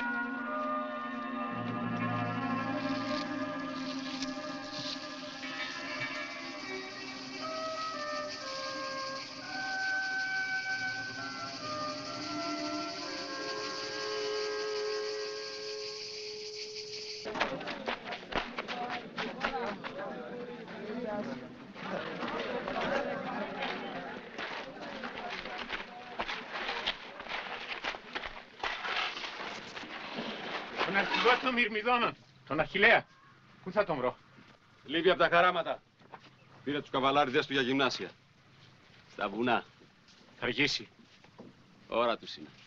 Τον αρχηγό των Μυρμηδόνων, τον Αχιλλέα. Πού θα τον βρω? Λείπει από τα χαράματα. Πήρε τους καβαλάριδες του για γυμνάσια. Στα βουνά. Θα αργήσει. Ώρα τους είναι.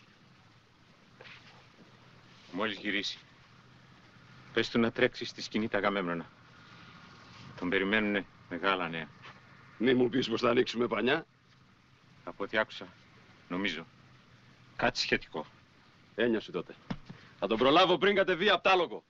Μόλις γυρίσει. Πες του να τρέξει στη σκηνή τα Αγαμέμνονα. Τον περιμένουνε μεγάλα νέα. Μη μου πεις πως θα ανοίξουμε πανιά. Από ό,τι άκουσα, νομίζω. Κάτι σχετικό. Ένιωσε τότε. Θα τον προλάβω πριν κατεβεί απ' τ' άλογο.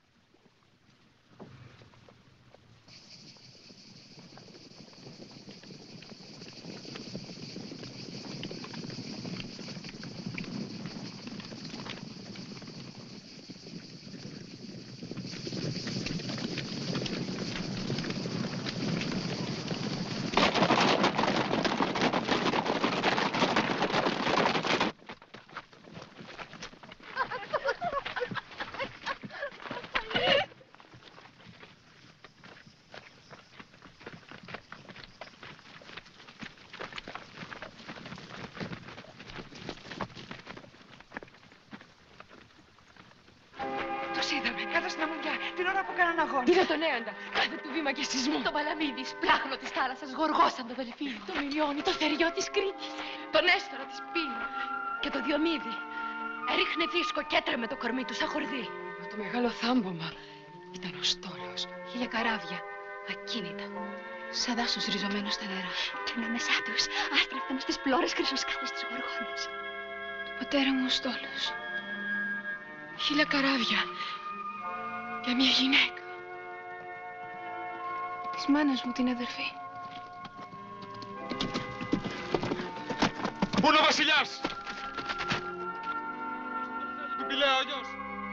Την ώρα που έκαναν αγώνα. Είδα τον Έαντα. Κάθε του βήμα και σεισμό. Το Παλαμίδη, πλάχνο τη θάλασσα, γοργόσαν το Δελφίνι. Το Μυριόνι, το Θεριό τη Κρήτη. Τον Έστορα τη Πύλη. Και το Διομήδη. Έριχνε δίσκο και έτρεμε το κορμί του σαν χορδί. Μα το μεγάλο θάμπομα ήταν ο στόλος. 1000 καράβια, ακίνητα. Σαν δάσος ριζωμένο στα νερά. Και ανάμεσά τους άστραφταν στις πλώρες χρυσοσκάλες της Γοργόνας. Του πατέρα μου ο στόλος. 1000 καράβια. Για μια γυναίκα. Της μάνας μου την αδερφή. Πού είναι ο βασιλιάς? Του Πηλαία ο γιος.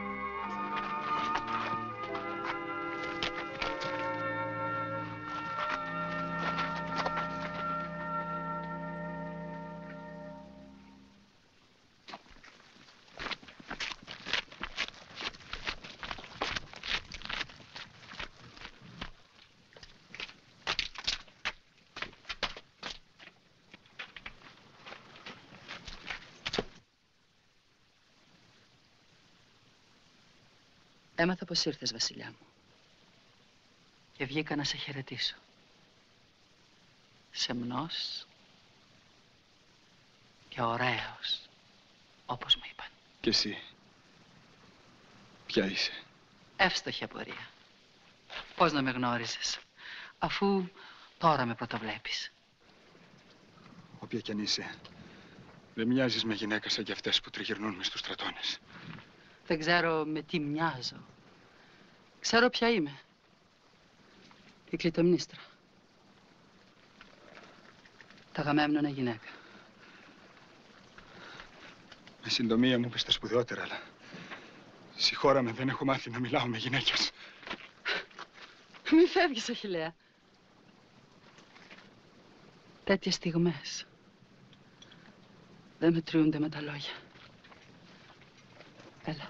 Έμαθα πως ήρθες, βασιλιά μου. Και βγήκα να σε χαιρετήσω. Σεμνός και ωραίος, όπως μου είπαν. Και εσύ, ποια είσαι? Εύστοχη απορία. Πώς να με γνώριζες, αφού τώρα με πρωτοβλέπεις. Όποια κι αν είσαι, δεν μοιάζεις με γυναίκα σαν κι αυτές που τριγυρνούν μες στους στρατώνες. Δεν ξέρω με τι μοιάζω. Ξέρω ποια είμαι. Η Κλειτομνήστρα. Τα Αγαμέμνονα γυναίκα. Με συντομία μου είπες τα σπουδαιότερα, αλλά συγχώραμε, δεν έχω μάθει να μιλάω με γυναίκες. Μη φεύγεις, Αχιλλέα. Τέτοιες στιγμές δεν μετριούνται με τα λόγια. Έλα.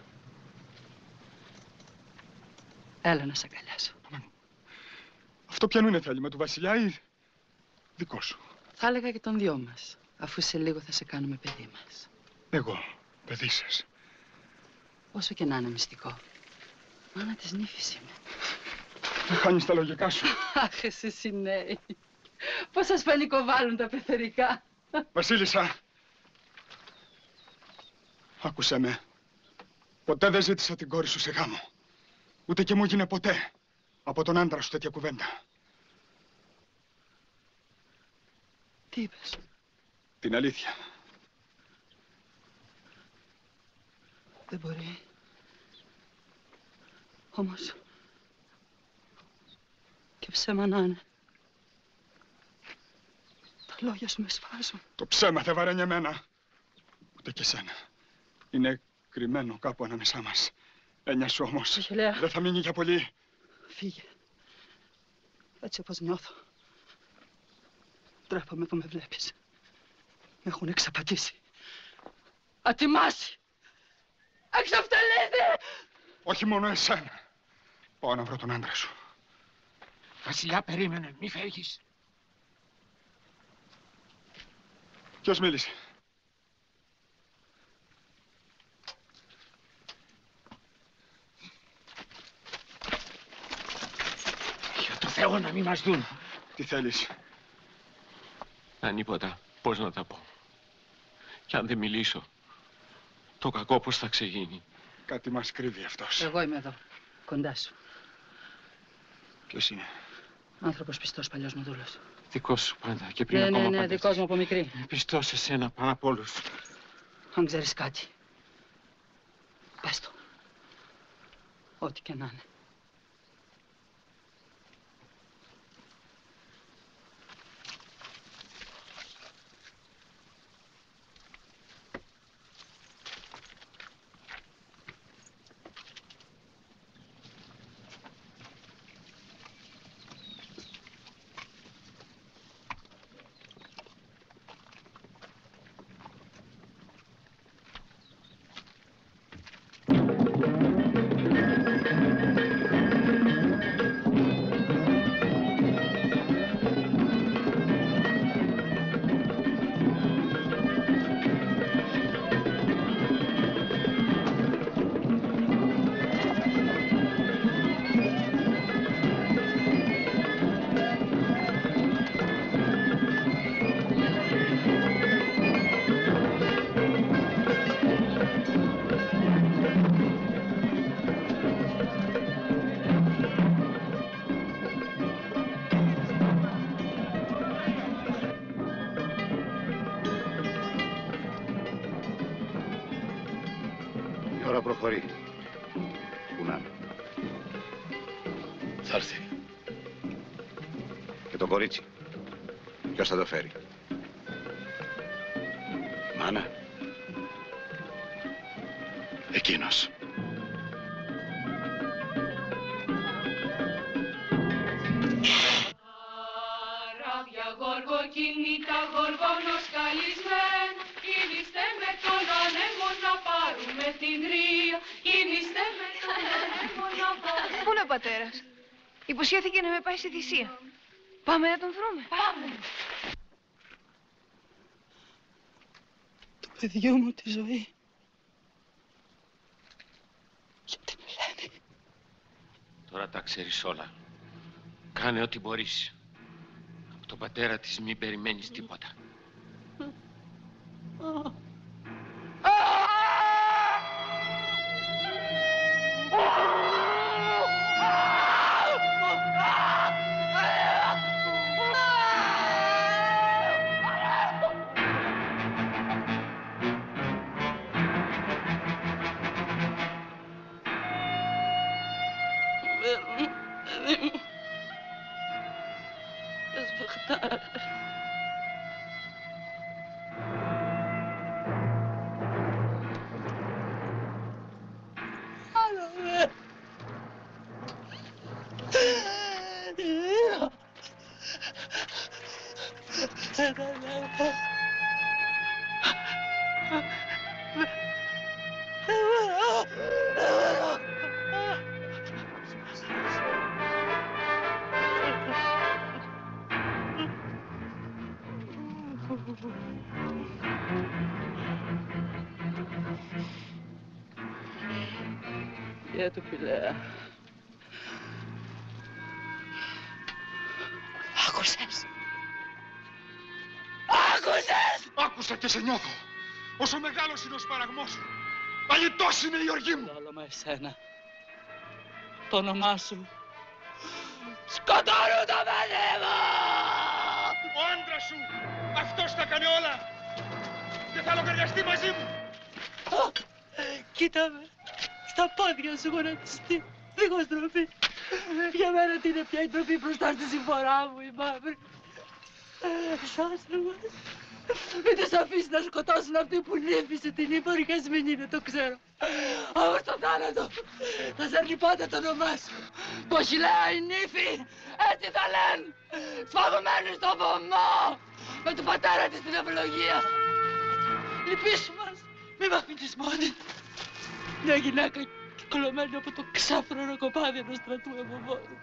Έλα να σε αγκαλιάσω. Αυτό πιανού είναι θέλημα του βασιλιά ή δικό σου? Θα έλεγα και των δυο μας, αφού σε λίγο θα σε κάνουμε παιδί μας. Εγώ, παιδί σας. Όσο και να είναι μυστικό. Μάνα της νύφης είμαι. Με χάνεις τα λογικά σου. Αχ, εσείς οι νέοι. Πώς σας πανικοβάλλουν τα πεθερικά. Βασίλισσα, άκουσέ με. Ποτέ δεν ζήτησα την κόρη σου σε γάμο. Ούτε και μου έγινε ποτέ από τον άντρα σου τέτοια κουβέντα. Τι είπες? Την αλήθεια. Δεν μπορεί. Όμως, και ψέμα να είναι. Τα λόγια σου με σφάζουν. Το ψέμα δεν βαραίνει εμένα. Ούτε και εσένα. Είναι κρυμμένο κάπου ανάμεσά μας. Ένιωσου όμως. Αχιλλέα. Δεν θα μείνει για πολύ. Φύγε. Έτσι όπως νιώθω. Ντρέπομαι που με βλέπεις. Με έχουν εξαπατήσει. Ατιμάσει. Εξαυτελίδη! Όχι μόνο εσένα. Πάω να βρω τον άντρα σου. Βασιλιά, περίμενε, μη φεύγεις. Ποιος μίλησε? Για το Θεό να μην μας δουν. Τι θέλεις? Ανίποτα, πώς να τα πω. Κι αν δεν μιλήσω, το κακό πώς θα ξεγίνει. Κάτι μας κρύβει αυτός. Εγώ είμαι εδώ, κοντά σου. Ποιος είναι? Άνθρωπος πιστός, παλιός μου δούλος. Δικός σου πάντα και πριν ακόμα Ναι, παντρευτείς. δικός μου από μικρή. Πιστός σε σένα πάνω απ' όλους. Αν ξέρεις κάτι, πες το. Ό,τι και να είναι. Η ώρα προχωρεί. Πού να είναι? Θα έρθει. Και το κορίτσι. Ποιος θα το φέρει? Μάνα. Εκείνος. Ράβια γοργοκίνητα, γοργόνος καλισμέν. Κινήστε με τον ανέμο να πάρουμε την γρία. Κινήστε με τον ανέμο να πάρουμε. Πού είναι ο πατέρας? Υποσχέθηκε να με πάει στη θυσία. Πάμε να τον βρούμε. Πάμε. Το παιδιού μου τη ζωή. Γιατί με λένε. Τώρα τα ξέρεις όλα. Κάνε ό,τι μπορείς. Από τον πατέρα της μην περιμένεις τίποτα. Για του Πηλαία. Άκουσες! Άκουσες! Άκουσα και σε νιώθω. Όσο μεγάλος είναι ο σπαραγμός σου. Παλιτός είναι η οργή μου. Το όνομα εσένα. Το όνομά σου. Σκοτώνουν το παιδί μου! Ο άντρας σου. Αυτός τα κάνει όλα. Και θα λογαριαστεί μαζί μου. Κοίτα με. Στα πόδια σου γονατιστή. Δίχως ντροπή. Για μένα τι είναι πια η ντροπή μπροστά στη συμφορά μου η μαύρη. Σώσε μας. Μην τους αφήσει να σκοτώσουν αυτή που νύφησε, την είπε οργασμένη είναι, το ξέρω. Aber στο θάνατο θα σέρνει πάντα το όνομά σου. Ποσιλέα η νύφη, έτσι θα λένε. Σφαγωμένη στο βωμό, με του πατέρα της την ευλογία. Λυπήσου μας, μη μ' αφήνεις μόνη. Μια γυναίκα κυκλωμένη από το ξάφρονο κοπάδι ενός στρατού αιμοβόρου.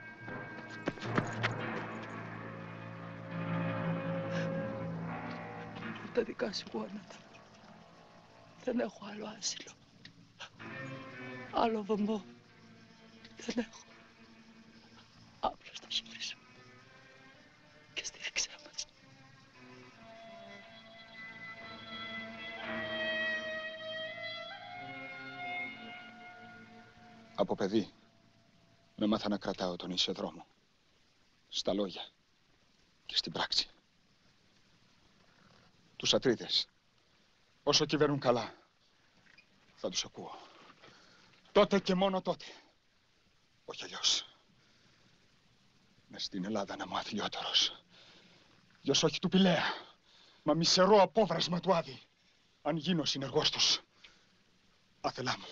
Τα δικά σου γόνατα. Δεν έχω άλλο άσυλο. Άλλο βωμό. Δεν έχω. Απλά στο χέρι σου. Και στήριξέ μας. Από παιδί με μάθα να κρατάω τον ίσιο δρόμο. Στα λόγια και στην πράξη. Τους ατρίδες, όσο κυβερνούν καλά, θα τους ακούω. Τότε και μόνο τότε. Όχι αλλιώς. Μες στην Ελλάδα να μου αθλιότερος. Γιος όχι του Πηλαία, μα μισερό απόβρασμα του Άδη. Αν γίνω συνεργός τους. Άθελά μου.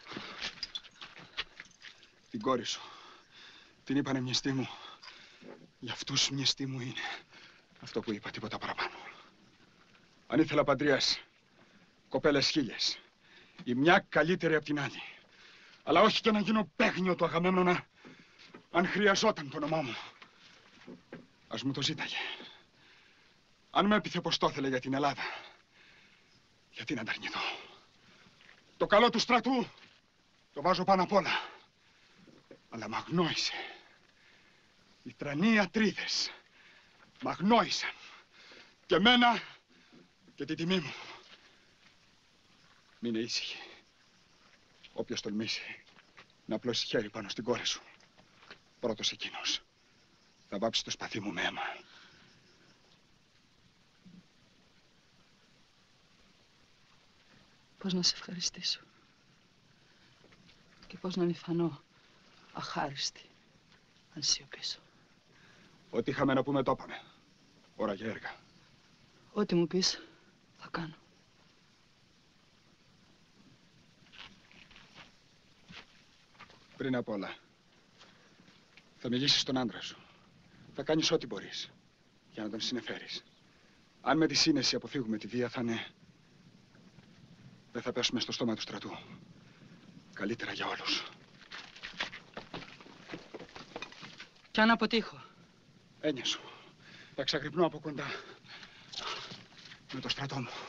Την κόρη σου. Την είπανε μνηστή μου. Για αυτούς μνηστή μου είναι. Αυτό που είπα, τίποτα παραπάνω. Αν ήθελα παντρίας, κοπέλες 1000. Η μια καλύτερη απ' την άλλη. Αλλά όχι και να γίνω παίγνιο του Αγαμέμνονα, αν χρειαζόταν το όνομά μου. Ας μου το ζήταγε. Αν με έπιθε πως το ήθελε για την Ελλάδα, γιατί να τα αρνηθώ. Το καλό του στρατού το βάζω πάνω απ' όλα. Αλλά μ' αγνόησε. Οι τρανοί ατρίδες μ' αγνόησαν. Και εμένα και την τιμή μου. Μείνε ήσυχη. Όποιος τολμήσει να απλώσει χέρι πάνω στην κόρη σου, πρώτος εκείνος θα βάψει το σπαθί μου με αίμα. Πώς να σε ευχαριστήσω και πώς να μη φανώ αχάριστη αν σιωπήσω. Ό,τι είχαμε να πούμε το είπαμε. Ώρα για έργα. Ό,τι μου πεις θα κάνω. Πριν απ' όλα, θα μιλήσεις στον άντρα σου. Θα κάνεις ό,τι μπορείς για να τον συνεφέρεις. Αν με τη σύνεση αποφύγουμε τη βία, θα είναι... Δεν θα πέσουμε στο στόμα του στρατού. Καλύτερα για όλους. Κι αν αποτύχω. Έννοια σου. Θα ξαγρυπνώ από κοντά. Με το στρατό μου.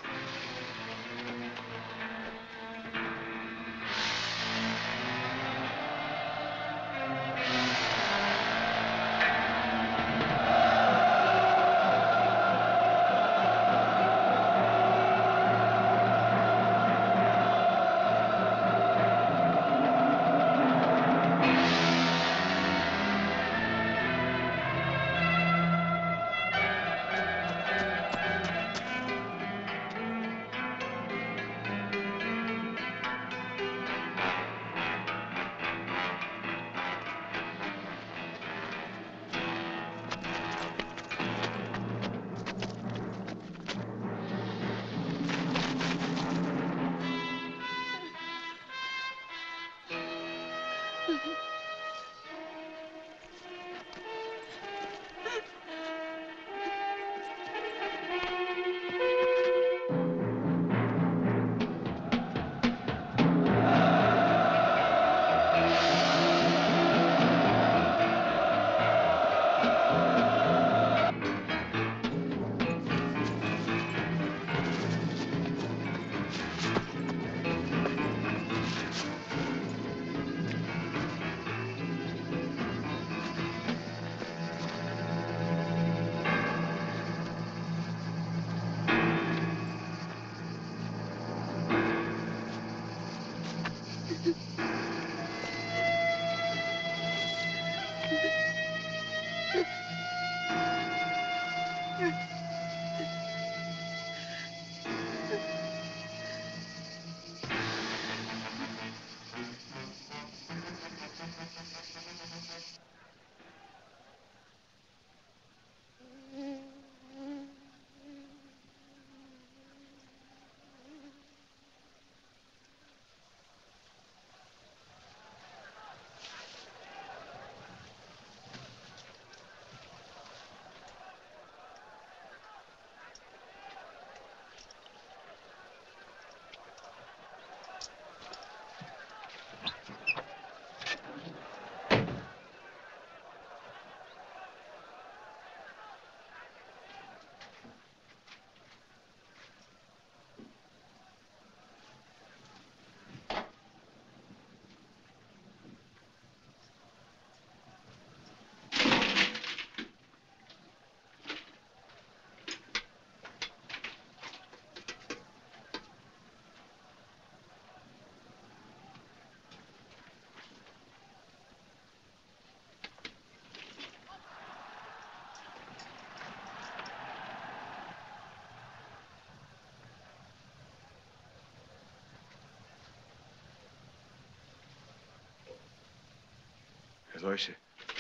Εδώ είσαι.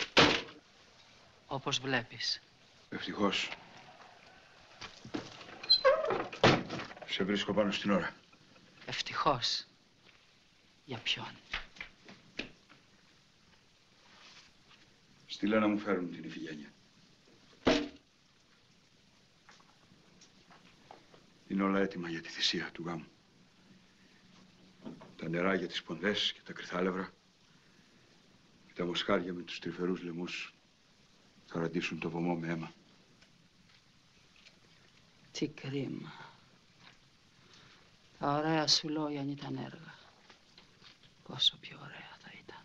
Όπως βλέπεις. Ευτυχώς. Σε βρίσκω πάνω στην ώρα. Ευτυχώς. Για ποιον? Στείλε να μου φέρουν την Ιφηγένεια. Είναι όλα έτοιμα για τη θυσία του γάμου. Τα νερά για τις ποντές και τα κρυθάλευρα και τα μοσχάρια με τους τρυφερούς λαιμούς θα ραντίσουν το βωμό με αίμα. Τι κρίμα. Τα ωραία σου λόγια αν ήταν έργα. Πόσο πιο ωραία θα ήταν.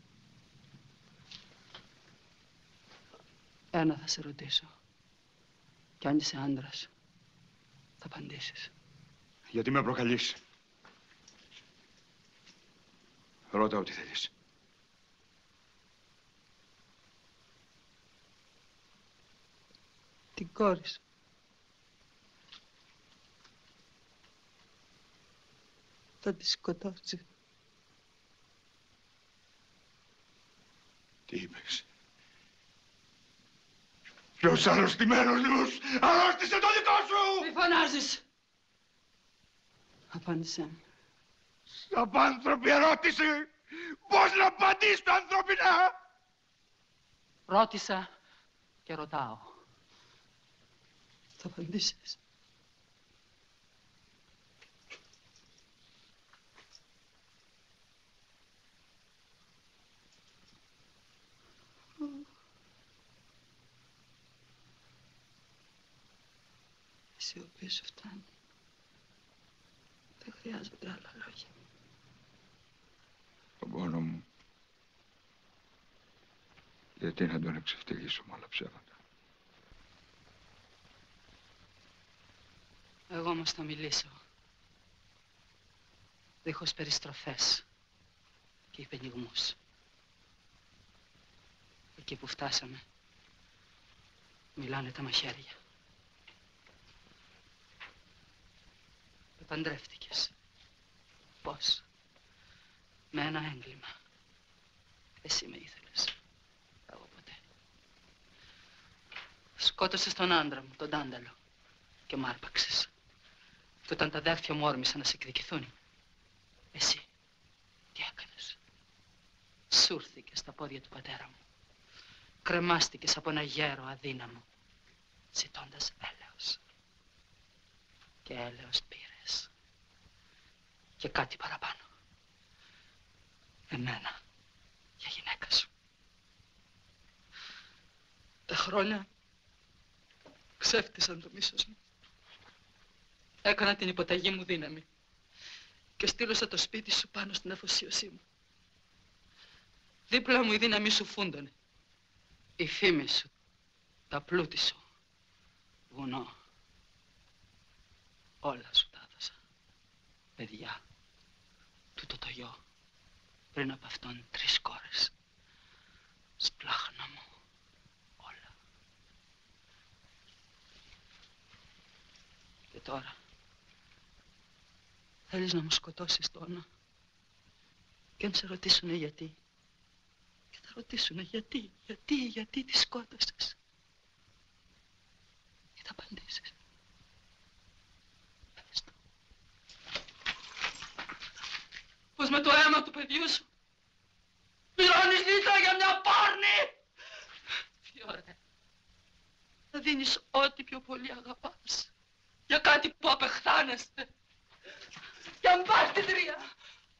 Ένα θα σε ρωτήσω. Κι αν είσαι άντρας, θα απαντήσεις. Γιατί με προκαλείς? Ρώτα ό,τι θέλεις. Την κόρη σου. Θα τη σκοτώσει. Τι είπες? Ποιος αρρωστημένος νους αρρώστησε το δικό σου! Μη φωνάζεις! Απάντησέ μου. Σαν άνθρωποι ερώτηση! Πώς να απαντήσω ανθρώπινα! Ρώτησα και ρωτάω. Θα απαντήσεις. Η σιωπή σου φτάνει. Δεν χρειάζονται άλλα λόγια. Τον πόνο μου. Γιατί να τον εξευτελίσω με όλα ψέματα. Εγώ όμως θα μιλήσω. Δίχως περιστροφές και υπενιγμούς. Εκεί που φτάσαμε, μιλάνε τα μαχαίρια. Με παντρεύτηκες. Πώς? Με ένα έγκλημα. Εσύ με ήθελες. Εγώ ποτέ. Σκότωσες τον άντρα μου, τον Τάνταλο. Και μ' άρπαξες. Και όταν τα αδέρφια μου όρμησαν να σε εκδικηθούν, εσύ τι έκανες? Σούρθηκες στα πόδια του πατέρα μου. Κρεμάστηκες από ένα γέρο αδύναμο, ζητώντας έλεος. Και έλεος πήρες. Και κάτι παραπάνω. Εμένα, για γυναίκα σου. Τα χρόνια ξέφτισαν το μίσος μου. Έκανα την υποταγή μου δύναμη και στήλωσα το σπίτι σου πάνω στην αφοσίωσή μου. Δίπλα μου η δύναμή σου φούντωνε. Η φήμη σου, τα πλούτη σου, βουνό. Όλα σου τα έδωσα. Παιδιά, τούτο το γιο, πριν από αυτόν 3 κόρες. Σπλάχνα μου, όλα. Και τώρα, θέλεις να μου σκοτώσεις το όνομα. Και αν σε ρωτήσουνε γιατί. Και θα ρωτήσουνε γιατί τη σκότωσες. Και θα απαντήσεις. Πες το. Πως με το αίμα του παιδιού σου πληρώνεις λίτρα για μια πόρνη. Τι ωραία. Θα δίνεις ό,τι πιο πολύ αγαπάς. Για κάτι που απεχθάνεστε. Για μπάστιδρια.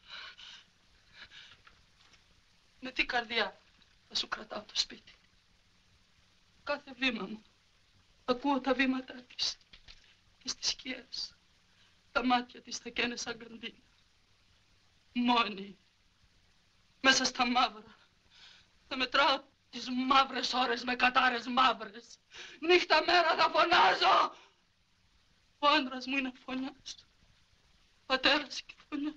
Με τι καρδιά θα σου κρατάω το σπίτι. Κάθε βήμα μου ακούω τα βήματά της. Και στις σκιές τα μάτια της θα καίνε σαν καντίνα. Μόνη, μέσα στα μαύρα, θα μετράω τις μαύρες ώρες με κατάρες μαύρες. Νύχτα μέρα θα φωνάζω. Ο άντρας μου είναι φωνιάς. Πατέρας και φωνιάς.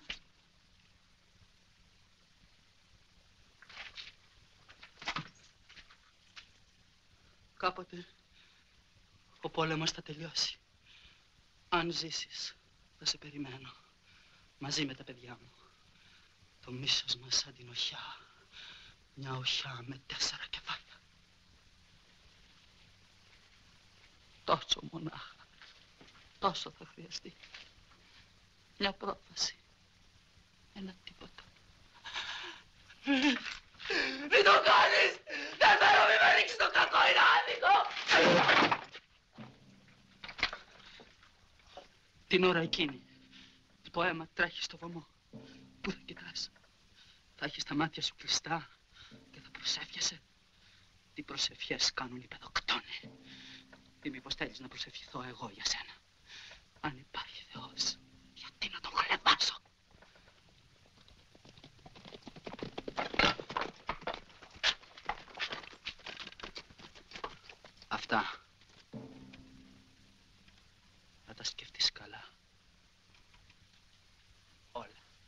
Κάποτε ο πόλεμος θα τελειώσει. Αν ζήσεις, θα σε περιμένω. Μαζί με τα παιδιά μου. Το μίσος μας σαν την οχιά. Μια οχιά με 4 κεφάλια. Τόσο μονάχα. Τόσο θα χρειαστεί. Μια πρόφαση. Ένα τίποτα. Μην το κάνεις! Δεν θέλω μη με ρίξεις το κακό, είναι άδικο! Την ώρα εκείνη που το αίμα τρέχει στο βωμό, πού θα κοιτάς? Θα έχεις τα μάτια σου κλειστά και θα προσεύχεσαι. Τι προσευχές κάνουν οι παιδοκτόνοι. Ή μήπως θέλεις να προσευχηθώ εγώ για σένα? Αν υπάρχει Θεός, γιατί να τον χλεβάσω? Αυτά. Να τα σκεφτείς καλά. Όλα.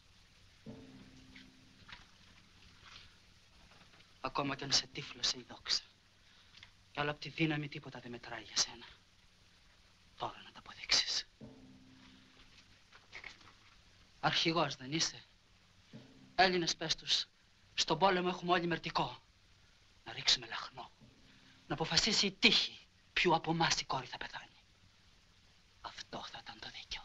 Ακόμα κι αν σε τύφλωσε η δόξα. Κι άλλο απ' τη δύναμη τίποτα δεν μετράει για σένα. Τώρα να τα αποδείξεις. Αρχηγός δεν είσαι? Έλληνες πες τους, στον πόλεμο έχουμε όλοι μερτικό. Να ρίξουμε λαχνό. Να αποφασίσει η τύχη ποιου από εμάς η κόρη θα πεθάνει. Αυτό θα ήταν το δίκιο.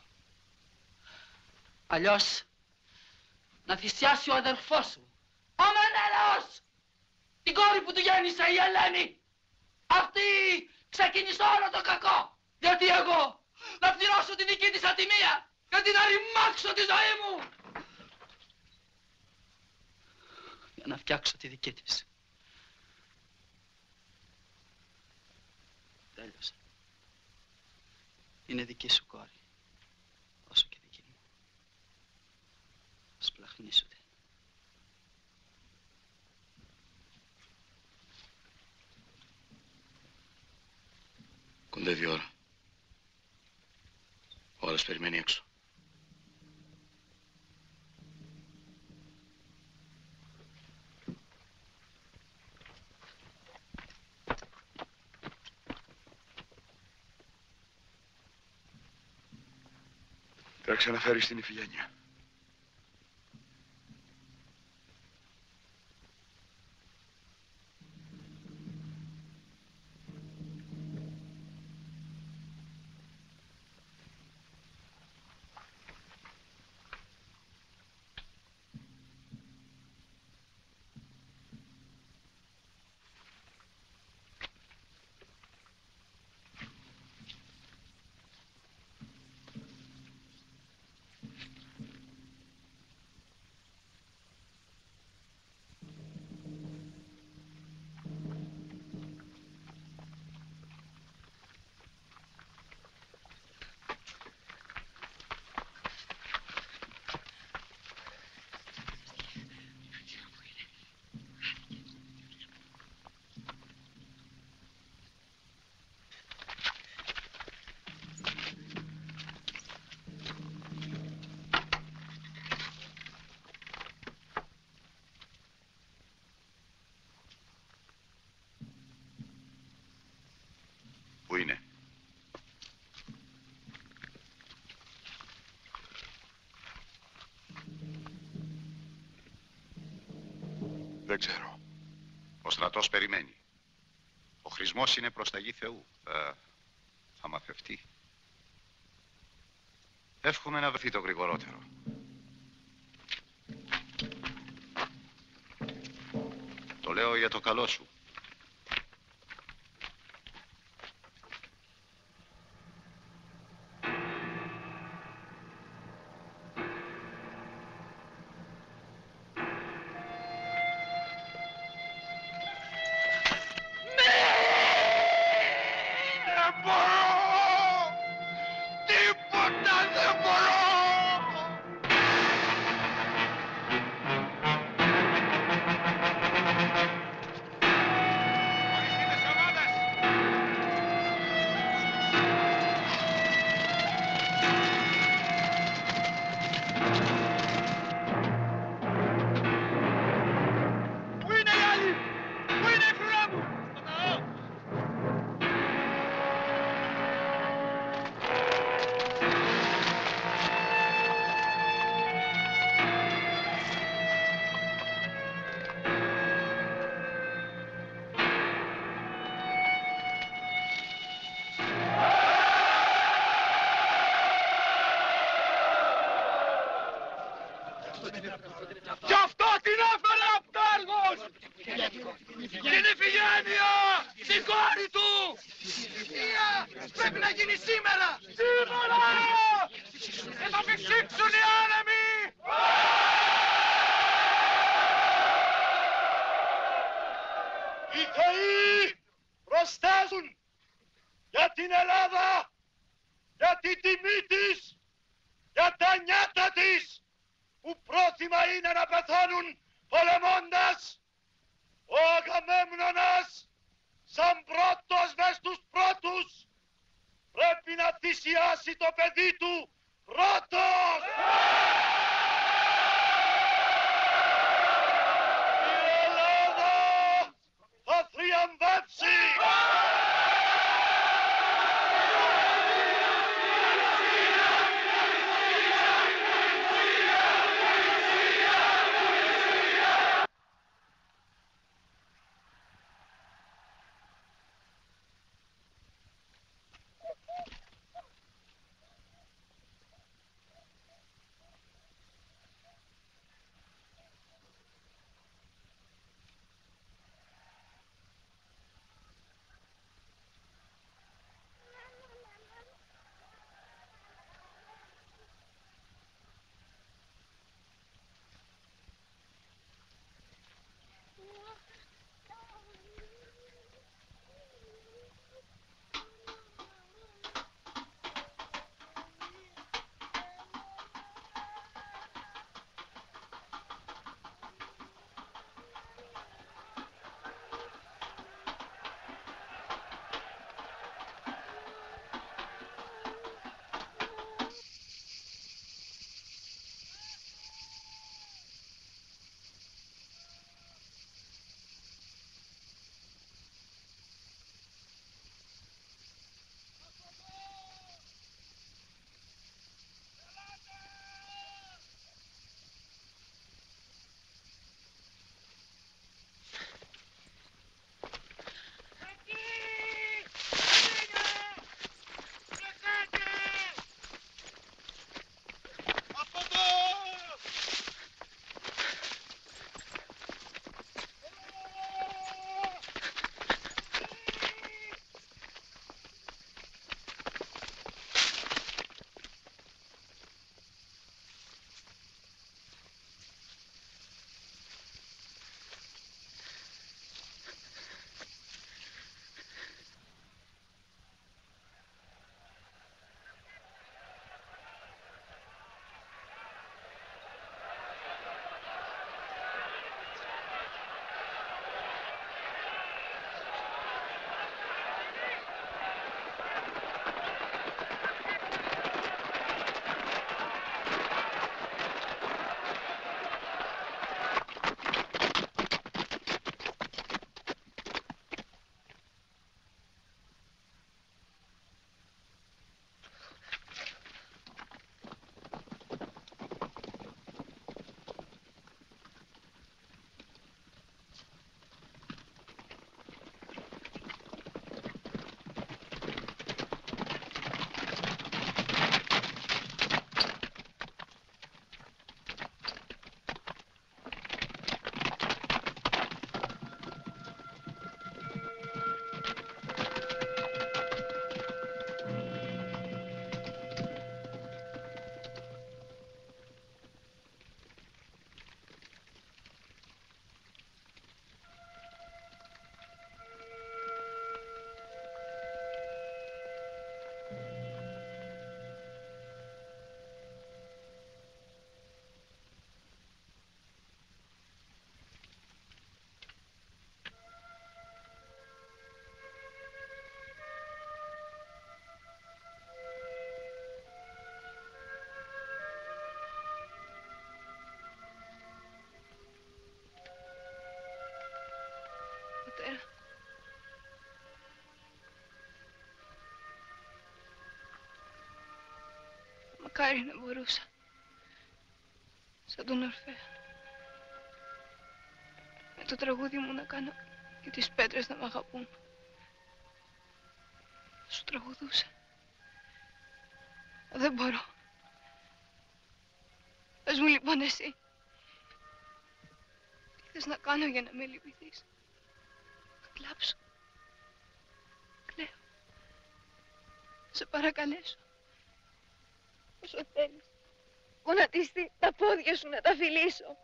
Αλλιώς, να θυσιάσει ο αδερφός σου, ο Μενέλαος, την κόρη που του γέννησε η Ελένη. Αυτή ξεκίνησε όλο το κακό. Γιατί εγώ να πληρώσω τη δική της ατιμία, γιατί να ρημάξω τη ζωή μου. Για να φτιάξω τη δική της. Τέλειωσα. Είναι δική σου κόρη, όσο και δική μου. Σπλαχνίσου την. Κοντεύει η ώρα. Ο άλλος περιμένει έξω. Θα ξαναφέρεις στην Ιφηγένεια. Πού είναι? Δεν ξέρω. Ο στρατός περιμένει. Ο χρησμός είναι προσταγή Θεού. Θα μαθευτεί. Εύχομαι να βρεθεί το γρηγορότερο. Το λέω για το καλό σου. Κι αυτό την έφερε απ' τ' Άργος! Την Ιφηγένεια! Την κόρη του! Θεία! Πρέπει να γίνει σήμερα! Σήμερα! Και θα φυσήξουν οι άνεμοι! Οι θεοί προστάζουν για την Ελλάδα, για την τιμή της, για τα νιάτα της, που πρόθυμα είναι να πεθάνουν πολεμώντας. Ο Αγαμέμνονας, σαν πρώτος μες τους πρώτους, πρέπει να θυσιάσει το παιδί του πρώτος. Η Ελλάδα θα θριαμβεύσει. Πατέρα. Μακάρι να μπορούσα. Σαν τον Ορφέα. Με το τραγούδι μου να κάνω και τις πέτρες να μ' αγαπούν. Σου τραγουδούσα. Δεν μπορώ. Πες μου λοιπόν εσύ. θες να κάνω για να με λυπηθείς? Να κλάψω? Κλαίω. Σε παρακαλέσω. Όσο θέλεις. Γονατιστεί τα πόδια σου να τα φιλήσω.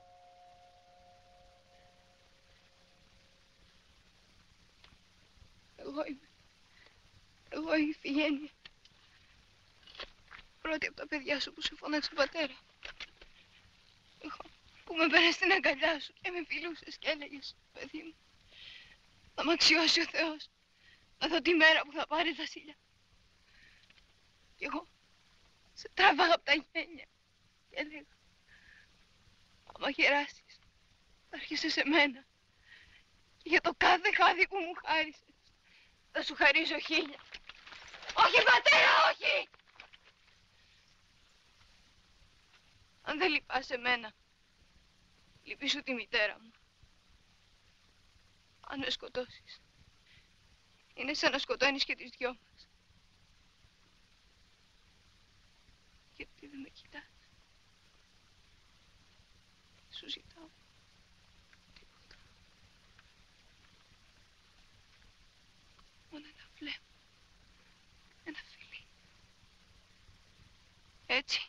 Εγώ η Ιφηγένεια. Πρώτη από τα παιδιά σου που σε φώναξε πατέρα. Εγώ που με πέρασε στην αγκαλιά σου και με φιλούσες και έλεγες, παιδί μου, θα μ' αξιώσει ο Θεός να δω τη μέρα που θα πάρει βασιλιά. Κι εγώ σε τράβαγα από τα γένια και έλεγα, άμα γεράσεις, θα έρχεσαι σε μένα και για το κάθε χάδι που μου χάρισες θα σου χαρίζω 1000. Όχι, πατέρα, όχι! Αν δεν λυπάσαι εμένα, λυπήσου τη μητέρα μου. Αν με σκοτώσεις, είναι σαν να σκοτώνεις και τις δυο μας. Γιατί δεν με κοιτάς? Σου ζητάω τίποτα. Μόνο ένα βλέμμα, ένα φιλί. Έτσι.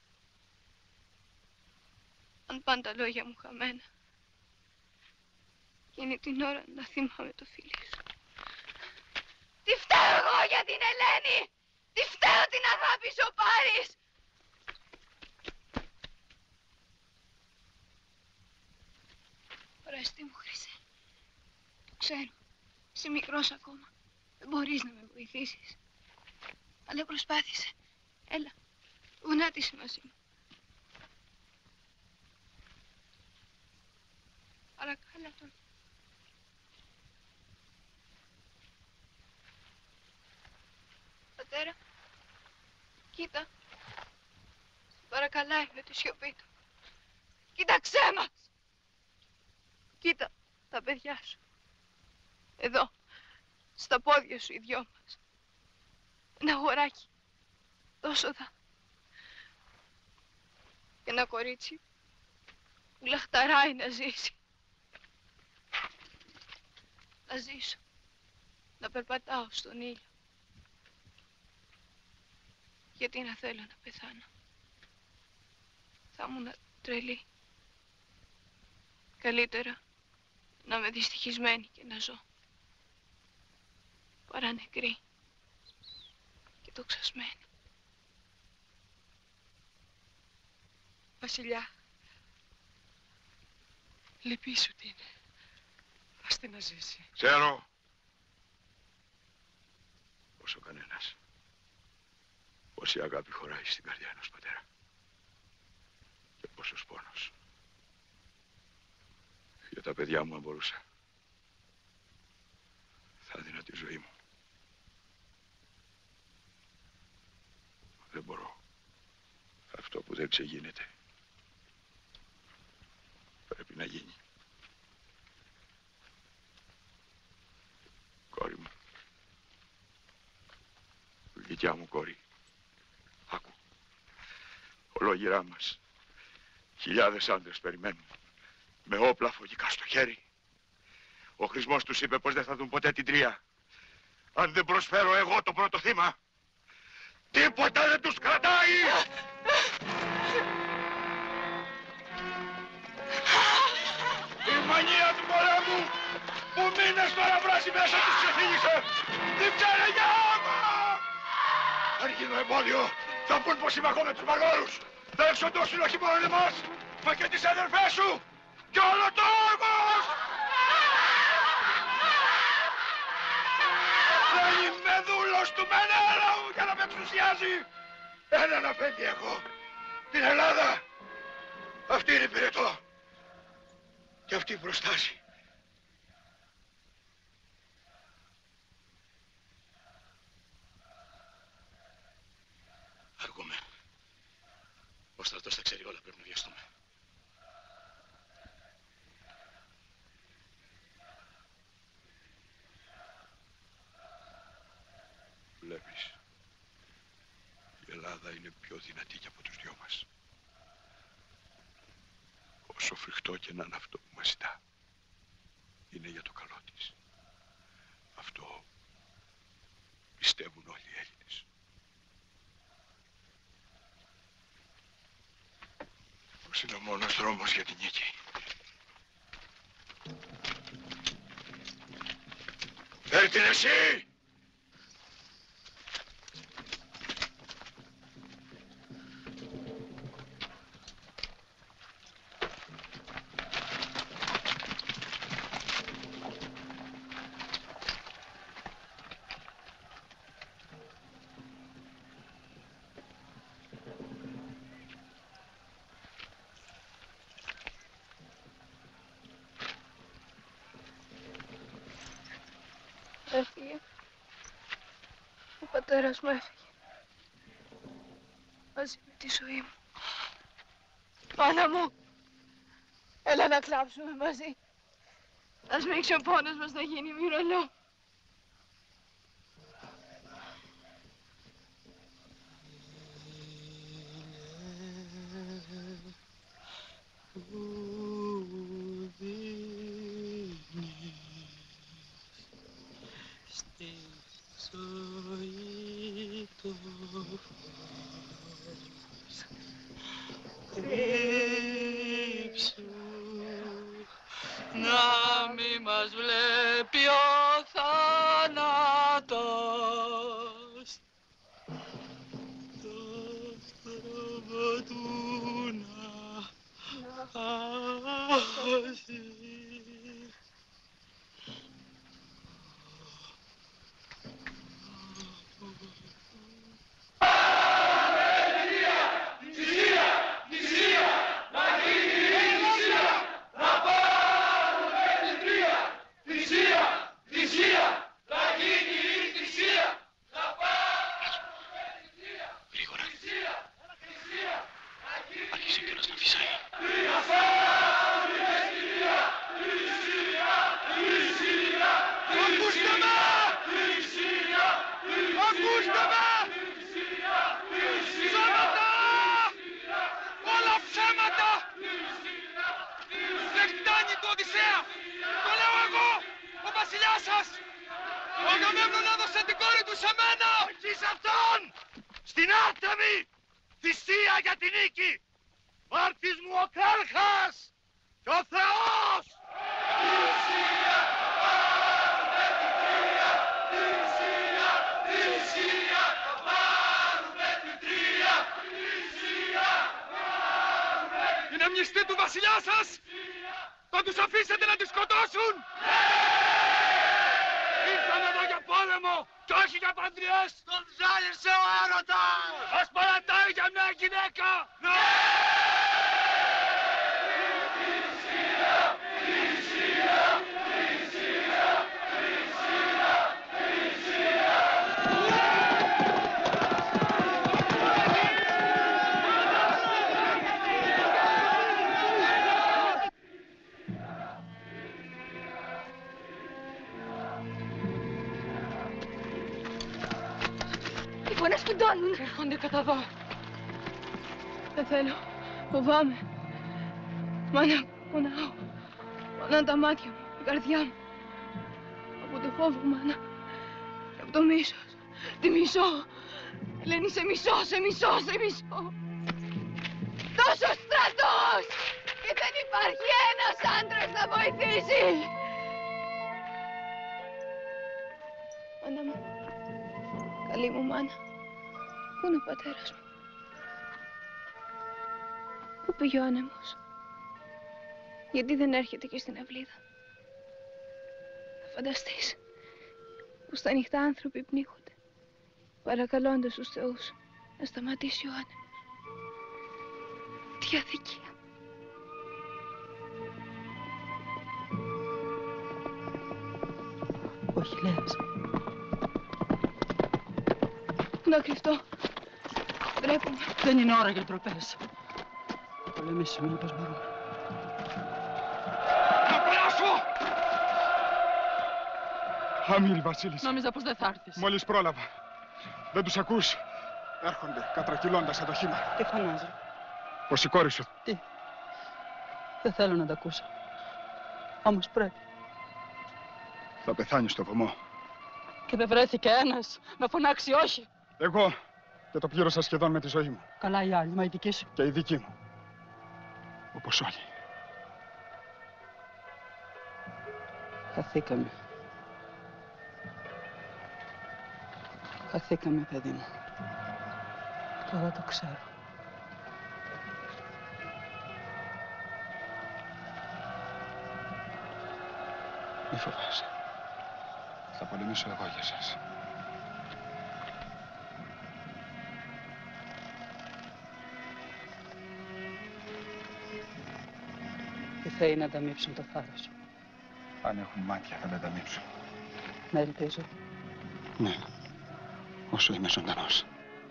Αν πάνε τα λόγια μου χαμένα, εκείνη την ώρα να θυμάμαι το φίλι σου. Τι φταίω εγώ για την Ελένη! Τι φταίω την αγάπη σου πάρεις! Ωρέστη μου, Χρυσέ. Ξέρω, είσαι μικρός ακόμα. Δεν μπορείς να με βοηθήσεις. Αλλά προσπάθησε. Έλα, γονάτισε μαζί μου. Παρακάλα τον. Πατέρα, κοίτα. Παρακαλάει με τη σιωπή του. Κοίταξέ μας. Κοίτα τα παιδιά σου. Εδώ, στα πόδια σου οι δυο μας. Ένα αγοράκι, τόσο δα. Και ένα κορίτσι που λαχταράει να ζήσει. Να ζήσω, να περπατάω στον ήλιο. Γιατί να θέλω να πεθάνω. Θα ήμουν τρελή. Καλύτερα να είμαι δυστυχισμένη και να ζω. Παρά νεκρή και τοξασμένη. Βασιλιά, λυπήσου την. Άστε να ζήσει. Ξέρω πως ο κανένας, πόση αγάπη χωράει στην καρδιά ενός πατέρα και πόσος πόνος. Για τα παιδιά μου αν μπορούσα, θα έδινα τη ζωή μου. Δεν μπορώ. Αυτό που δεν ξεγίνεται πρέπει να γίνει. Κόρη μου, γλυκιά μου κόρη, άκου. Ολόγυρά μας, χιλιάδες άντρες περιμένουν, με όπλα φωγικά στο χέρι. Ο χρησμός τους είπε πως δεν θα δουν ποτέ την Τρία. Αν δεν προσφέρω εγώ το πρώτο θύμα, τίποτα δεν τους κρατάει! Η μανία του πολέμου που μήνες τώρα βράζει μέσα τους ξεφύγησε! Την πιάνε για άμα! Αν γίνει εμπόδιο, θα πούν πως είμαι εγώ με τους βαρβάρους. Θα εξοντώσουν όχι μόνο εμάς, μα και τις αδερφές σου και όλο το όρμος! Δεν είμαι δούλος του Μενέλαου για να με εξουσιάζει! Έναν αφέντη έχω, την Ελλάδα. Αυτή είναι πυρετό. Και αυτή προστάζει. Αργούμε. Ο στρατός τα ξέρει όλα, πρέπει να βιαστούμε. Βλέπεις, η Ελλάδα είναι πιο δυνατή και από τους δυο μας. Όσο φρικτό και να είναι αυτό που μας ζητά. έγινε για το καλό της. Αυτό πιστεύουν όλοι οι Έλληνες. Πως είναι ο μόνος δρόμος για την νίκη. Φέρ' την εσύ! Έφυγε. Ο πατέρας μου έφυγε. Μαζί με τη ζωή μου. Μάνα μου! Έλα να κλάψουμε μαζί. Να σμίξει ο πόνος μας να γίνει μυρολό. Να μη μας βλέπει ο θάνατος, το στραβό του να χάσει. Έρχονται κατά εδώ. Δεν θέλω. Φοβάμαι. Μάνα, πονάω. Πονάνε τα μάτια μου, η καρδιά μου. Από το φόβο, μάνα. Και από το μίσος. Τη μισώ. Ελένη, σε μισώ, σε μισώ, σε μισώ. Τόσο στρατός! Και δεν υπάρχει ένας άντρας να βοηθήσει. Μάνα μου. Καλή μου μάνα. Πού είναι ο πατέρας μου? Πού πήγε ο άνεμος? Γιατί δεν έρχεται και στην αυλίδα? Θα φανταστείς πως τα νυχτά άνθρωποι πνίγονται, παρακαλώντας τους θεούς να σταματήσει ο άνεμος. Τι αδικία! Όχι, λες. Πού να κρυφτώ? Ντρέπομαι. Δεν είναι ώρα για τροπές. Θα πολεμήσουμε όπως μπορούμε. Να περάσω! Αμήλ, Βασίλισσα. Νόμιζα πως δεν θα έρθεις. Μόλις πρόλαβα. Δεν τους ακούς? Έρχονται, κατρακυλώντας σαν το χήμα. Τι φωνάζει? Πως η κόρη σου. Τι? Δεν θέλω να τα ακούσω. Όμως πρέπει. Θα πεθάνει στο βωμό. Και δεν βρέθηκε ένας να φωνάξει όχι. Εγώ και το πλήρωσα σχεδόν με τη ζωή μου. Καλά οι άλλοι, μα η δική σου. Και η δική μου. Όπως όλοι. Χαθήκαμε. Χαθήκαμε, παιδί μου. Τώρα το ξέρω. Μη φοβάσαι. Θα πολεμήσω εγώ για σας. Οι Θεοί να ανταμείψουν το θάρρος σου. Αν έχουν μάτια θα τα ανταμείψουν. Να ελπίζω. Ναι. Όσο είμαι ζωντανός.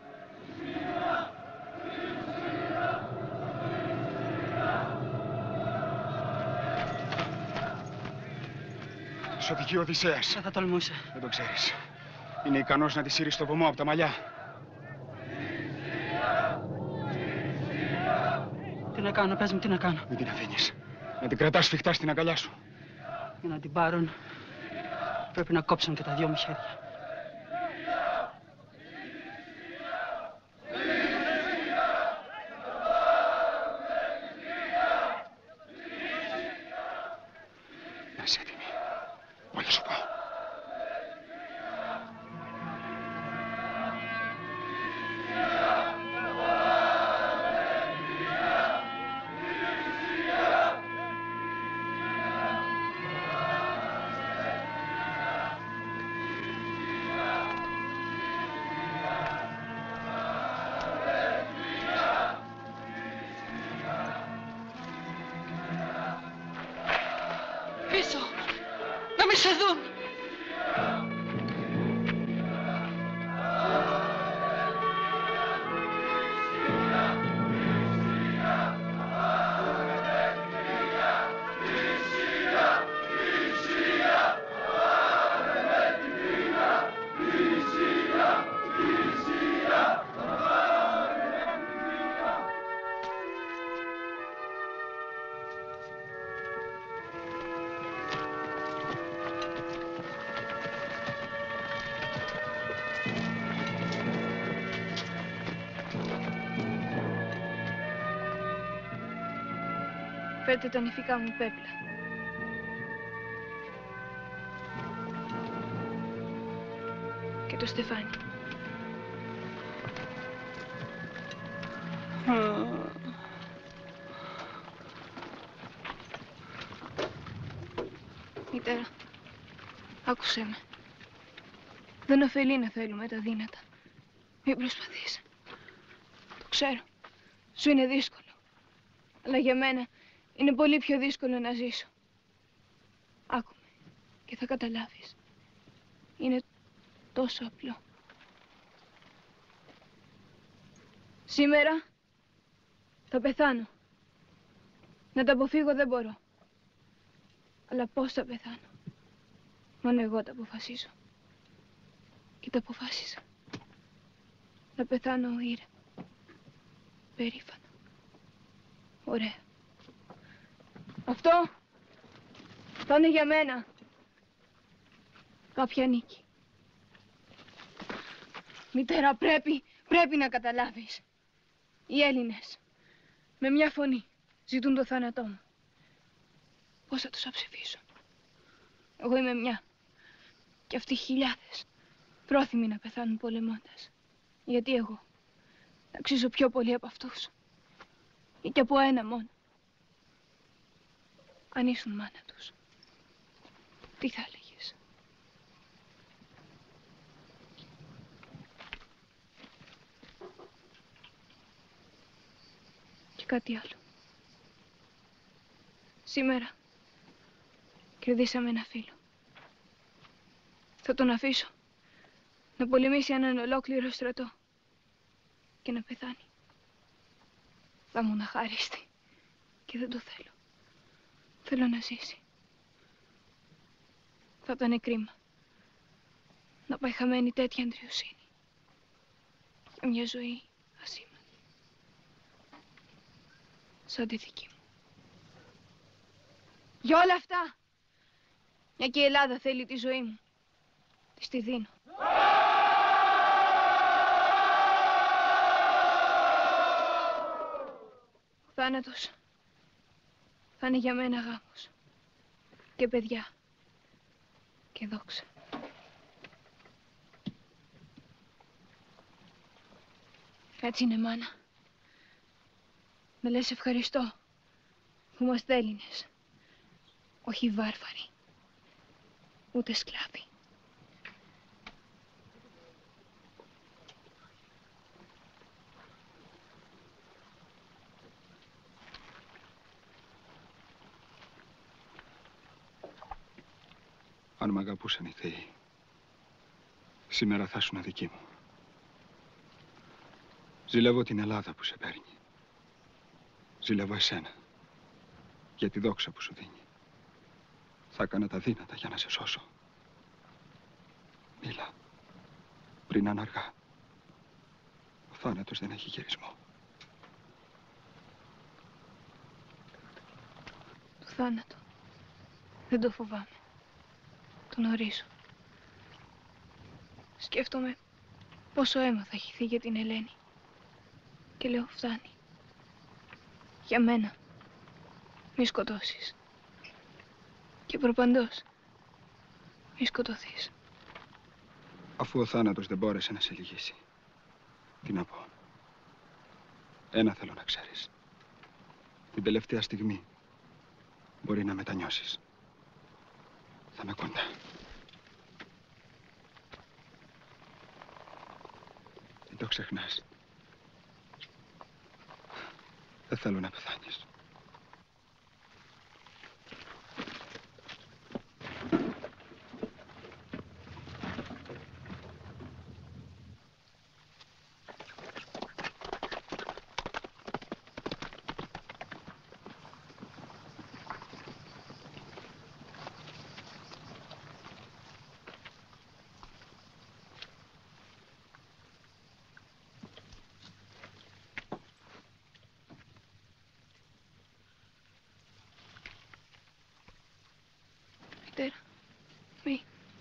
Σ' οδηγεί ο Οδυσσέας. Δεν θα τολμούσε. Δεν το ξέρεις. Είναι ικανός να τη σύρει στο βωμό από τα μαλλιά. Τι να κάνω, πες μου τι να κάνω. Μην την αφήνεις. Να την κρατάς σφιχτά στην αγκαλιά σου. Για να την πάρουν, πρέπει να κόψουν και τα δυο μου χέρια. Να είσαι έτοιμη. Όλοι σου πάω. Πίσω! Να μη σε δουν! Φέρτε τα νηφικά μου πέπλα. Και το στεφάνι. Μητέρα, άκουσέ με. Δεν ωφελεί να θέλουμε τα δύνατα. Μην προσπαθείς. Το ξέρω. Σου είναι δύσκολο. Αλλά για μένα είναι πολύ πιο δύσκολο να ζήσω. Άκου με και θα καταλάβεις. Είναι τόσο απλό. Σήμερα θα πεθάνω. Να τα αποφύγω δεν μπορώ. Αλλά πώς θα πεθάνω. Μόνο εγώ τα αποφασίζω. Και τα αποφάσισα. Να πεθάνω ήρεμα. Περήφανα. Ωραία. Αυτό θα είναι για μένα κάποια νίκη. Μητέρα, πρέπει να καταλάβεις. Οι Έλληνες με μια φωνή ζητούν το θάνατό μου. Πώς θα τους αψηφίσω. Εγώ είμαι μια. Και αυτοί χιλιάδες πρόθυμοι να πεθάνουν πολεμώντας. Γιατί εγώ αξίζω πιο πολύ από αυτούς. Ή και από ένα μόνο. Αν ήσουν μάνα τους, τι θα έλεγες. Και κάτι άλλο. Σήμερα κερδίσαμε ένα φίλο. Θα τον αφήσω να πολεμήσει έναν ολόκληρο στρατό και να πεθάνει. Θα ήμουν αχάριστη και δεν το θέλω. Θέλω να ζήσει. Θα ήταν κρίμα να πάει χαμένη τέτοια αντριοσύνη για μια ζωή ασήμαντη σαν τη δική μου. Για όλα αυτά Μια και η Ελλάδα θέλει τη ζωή μου. Της τη δίνω. Ο θάνατος θα είναι για μένα γάμος. Και παιδιά. Και δόξα. Έτσι είναι, μάνα. Με λες ευχαριστώ που είμαστε Έλληνες. Όχι βάρβαροι. Ούτε σκλάβοι. Αν μ' αγαπούσαν οι Θεοί, σήμερα θα ήσουν δική μου. Ζηλεύω την Ελλάδα που σε παίρνει. Ζηλεύω εσένα για τη δόξα που σου δίνει. Θα έκανα τα δύνατα για να σε σώσω. Μίλα, πριν είναι αργά. Ο θάνατος δεν έχει γυρισμό. Το θάνατο δεν το φοβάμαι. Τον ορίζω. Σκέφτομαι πόσο αίμα θα χυθεί για την Ελένη. Και λέω φτάνει. Για μένα. Μη σκοτώσεις. Και προπαντός. Μη σκοτωθείς. Αφού ο θάνατος δεν μπόρεσε να σε λυγίσει, τι να πω. Ένα θέλω να ξέρεις. Την τελευταία στιγμή μπορεί να μετανιώσεις. Θα είμαι κοντά. Μην το ξεχνάς. Δεν θέλω να πεθάνεις. Μητέρα, μη.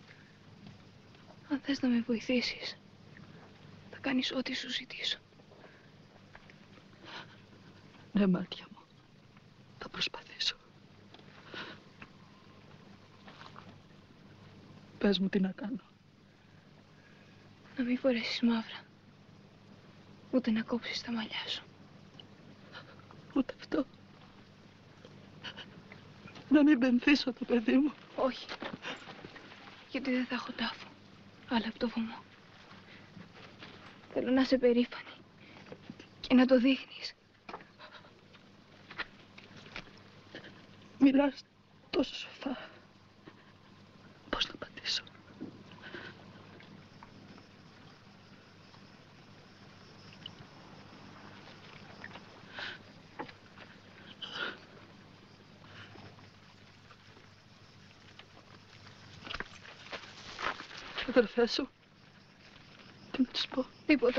Αν θες να με βοηθήσεις, θα κάνεις ό,τι σου ζητήσω. Ναι, μάτια μου. Θα προσπαθήσω. Πες μου τι να κάνω. Να μην φορέσεις μαύρα. Ούτε να κόψεις τα μαλλιά σου. Ούτε αυτό. Να μην πενθήσω το παιδί μου. Όχι. Γιατί δεν θα έχω τάφο. Αλλά από το βωμό. Θέλω να είσαι περήφανη. Και να το δείχνεις. Μιλάς τόσο σοφά. Πώς να πατήσω. Αδερφέ σου, τι να τους πω. Τίποτα.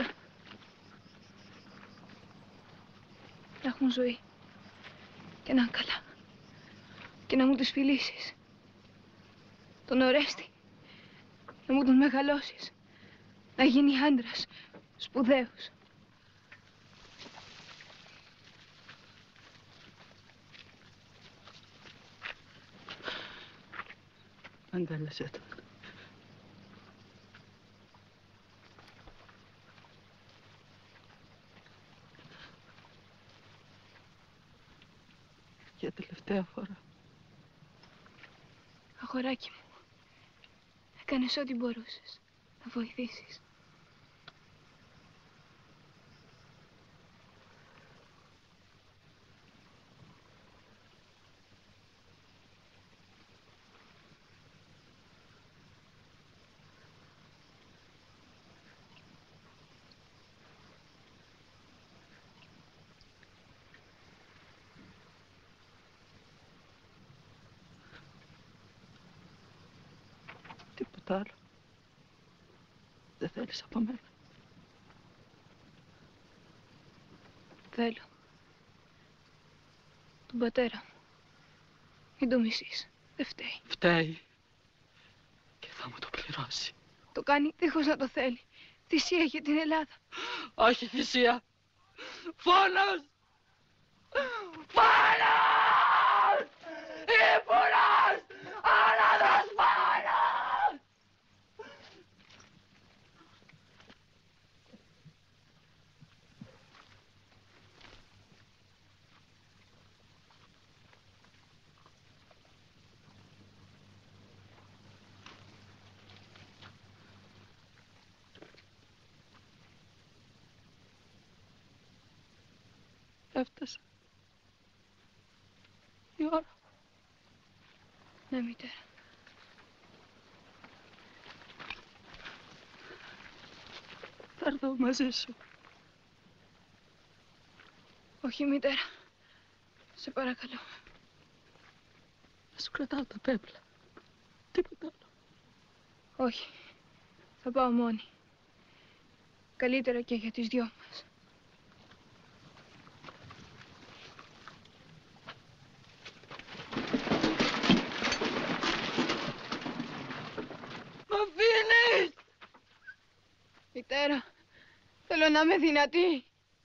Να έχουν ζωή. Και να είναι καλά. Και να μου τους φιλήσεις. Τον Ορέστη. Να μου τον μεγαλώσεις. Να γίνει άντρας. Σπουδαίος. Αγκάλιασέ τον. Για τελευταία φορά. Αγοράκι μου. Έκανες ό,τι μπορούσες. Να βοηθήσεις. Τίποτα άλλο. Δεν θέλεις από μένα. Θέλω. Τον πατέρα μου. Μην το μισείς. Δεν φταίει. Φταίει. Θα μου το πληρώσει. Το κάνει δίχως να το θέλει. Θυσία για την Ελλάδα. Όχι θυσία. Φόνος! Φόνος! Ύπουλος! Άναδος φόνος! Έφτασε. Η ώρα. Ναι, μητέρα. Θα έρθω μαζί σου. Όχι, μητέρα. Σε παρακαλώ. Θα σου κρατάω τα πέπλα. Τίποτα άλλο. Όχι. Θα πάω μόνη. Καλύτερα και για τις δυο μας. Μ' αφήνεις! Μητέρα, θέλω να είμαι δυνατή.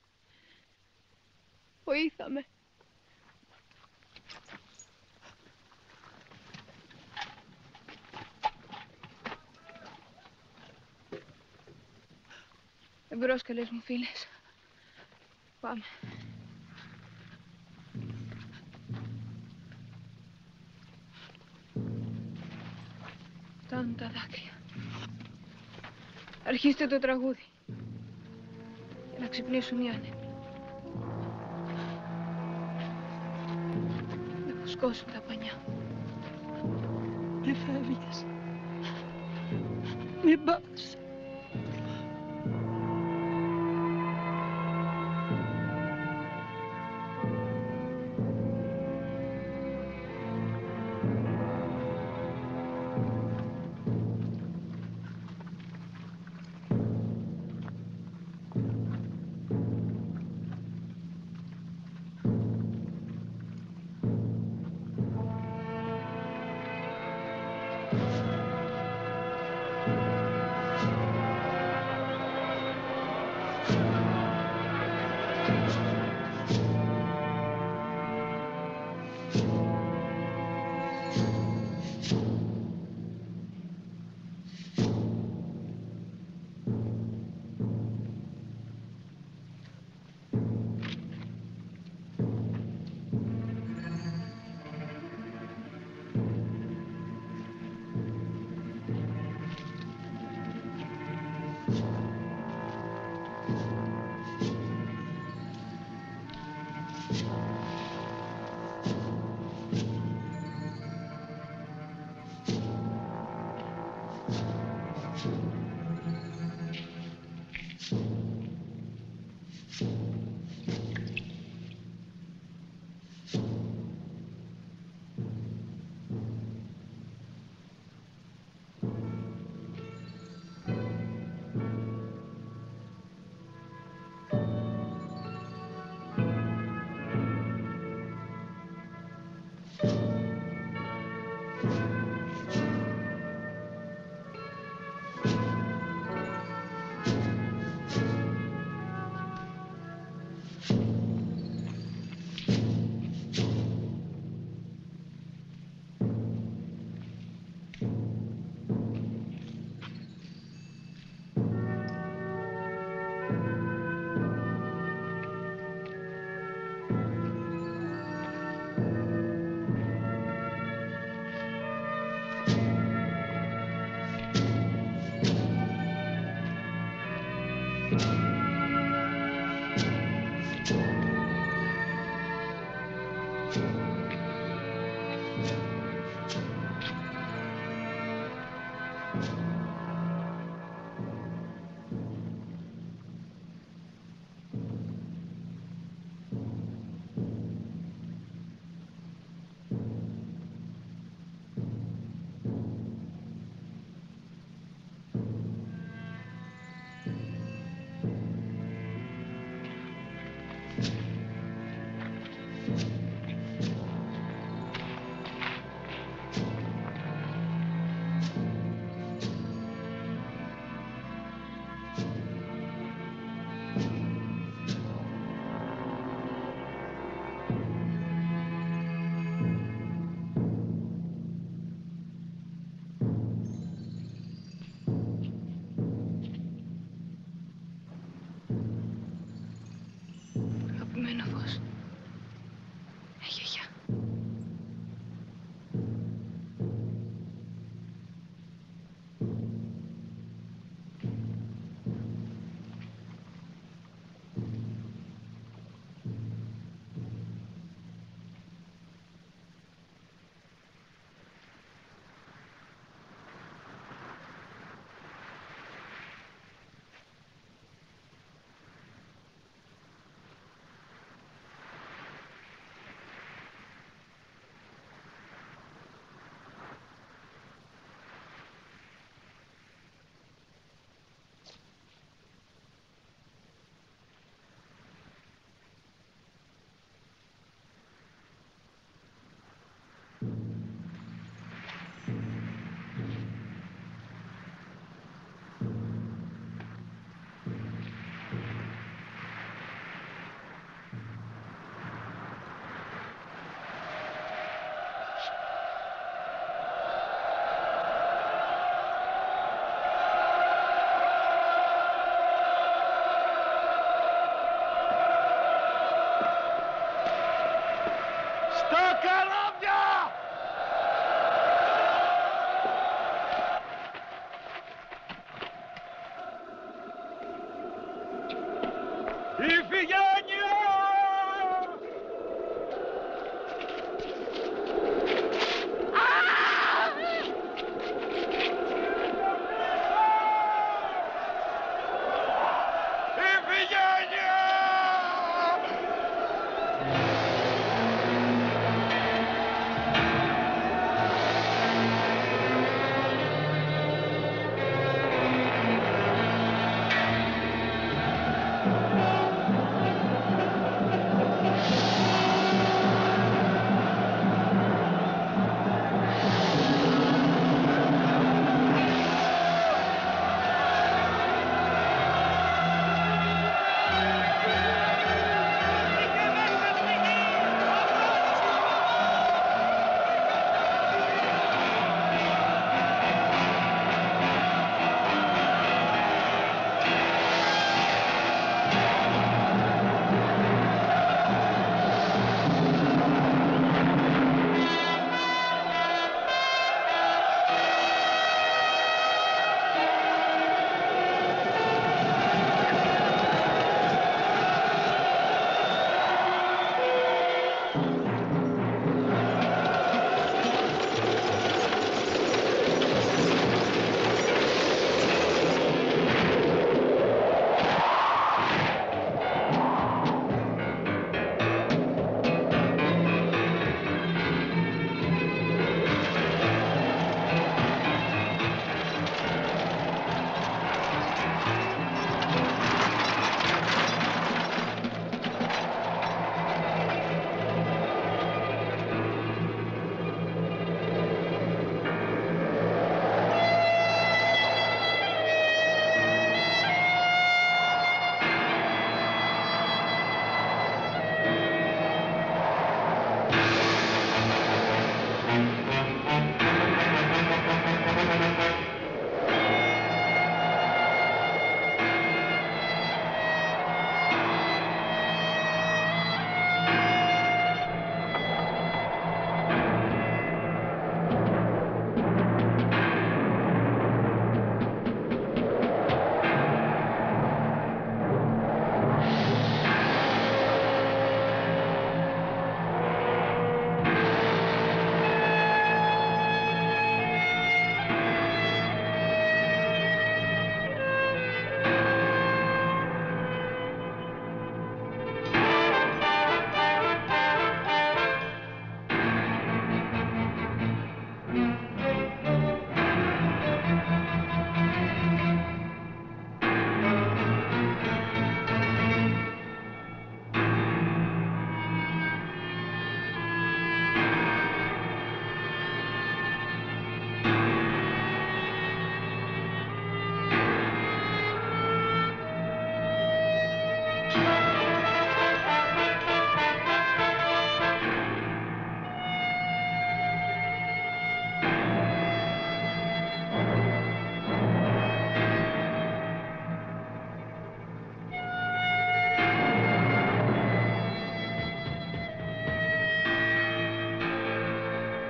Βοήθαμε. Εμπρός, καλές μου φίλες. Πάμε. Φτάνουν τα δάκρυα. Αρχίστε το τραγούδι. Για να ξυπνήσουν οι άνεμοι. Να φουσκώσουν τα πανιά. Μη φεύγεις. Μην πας.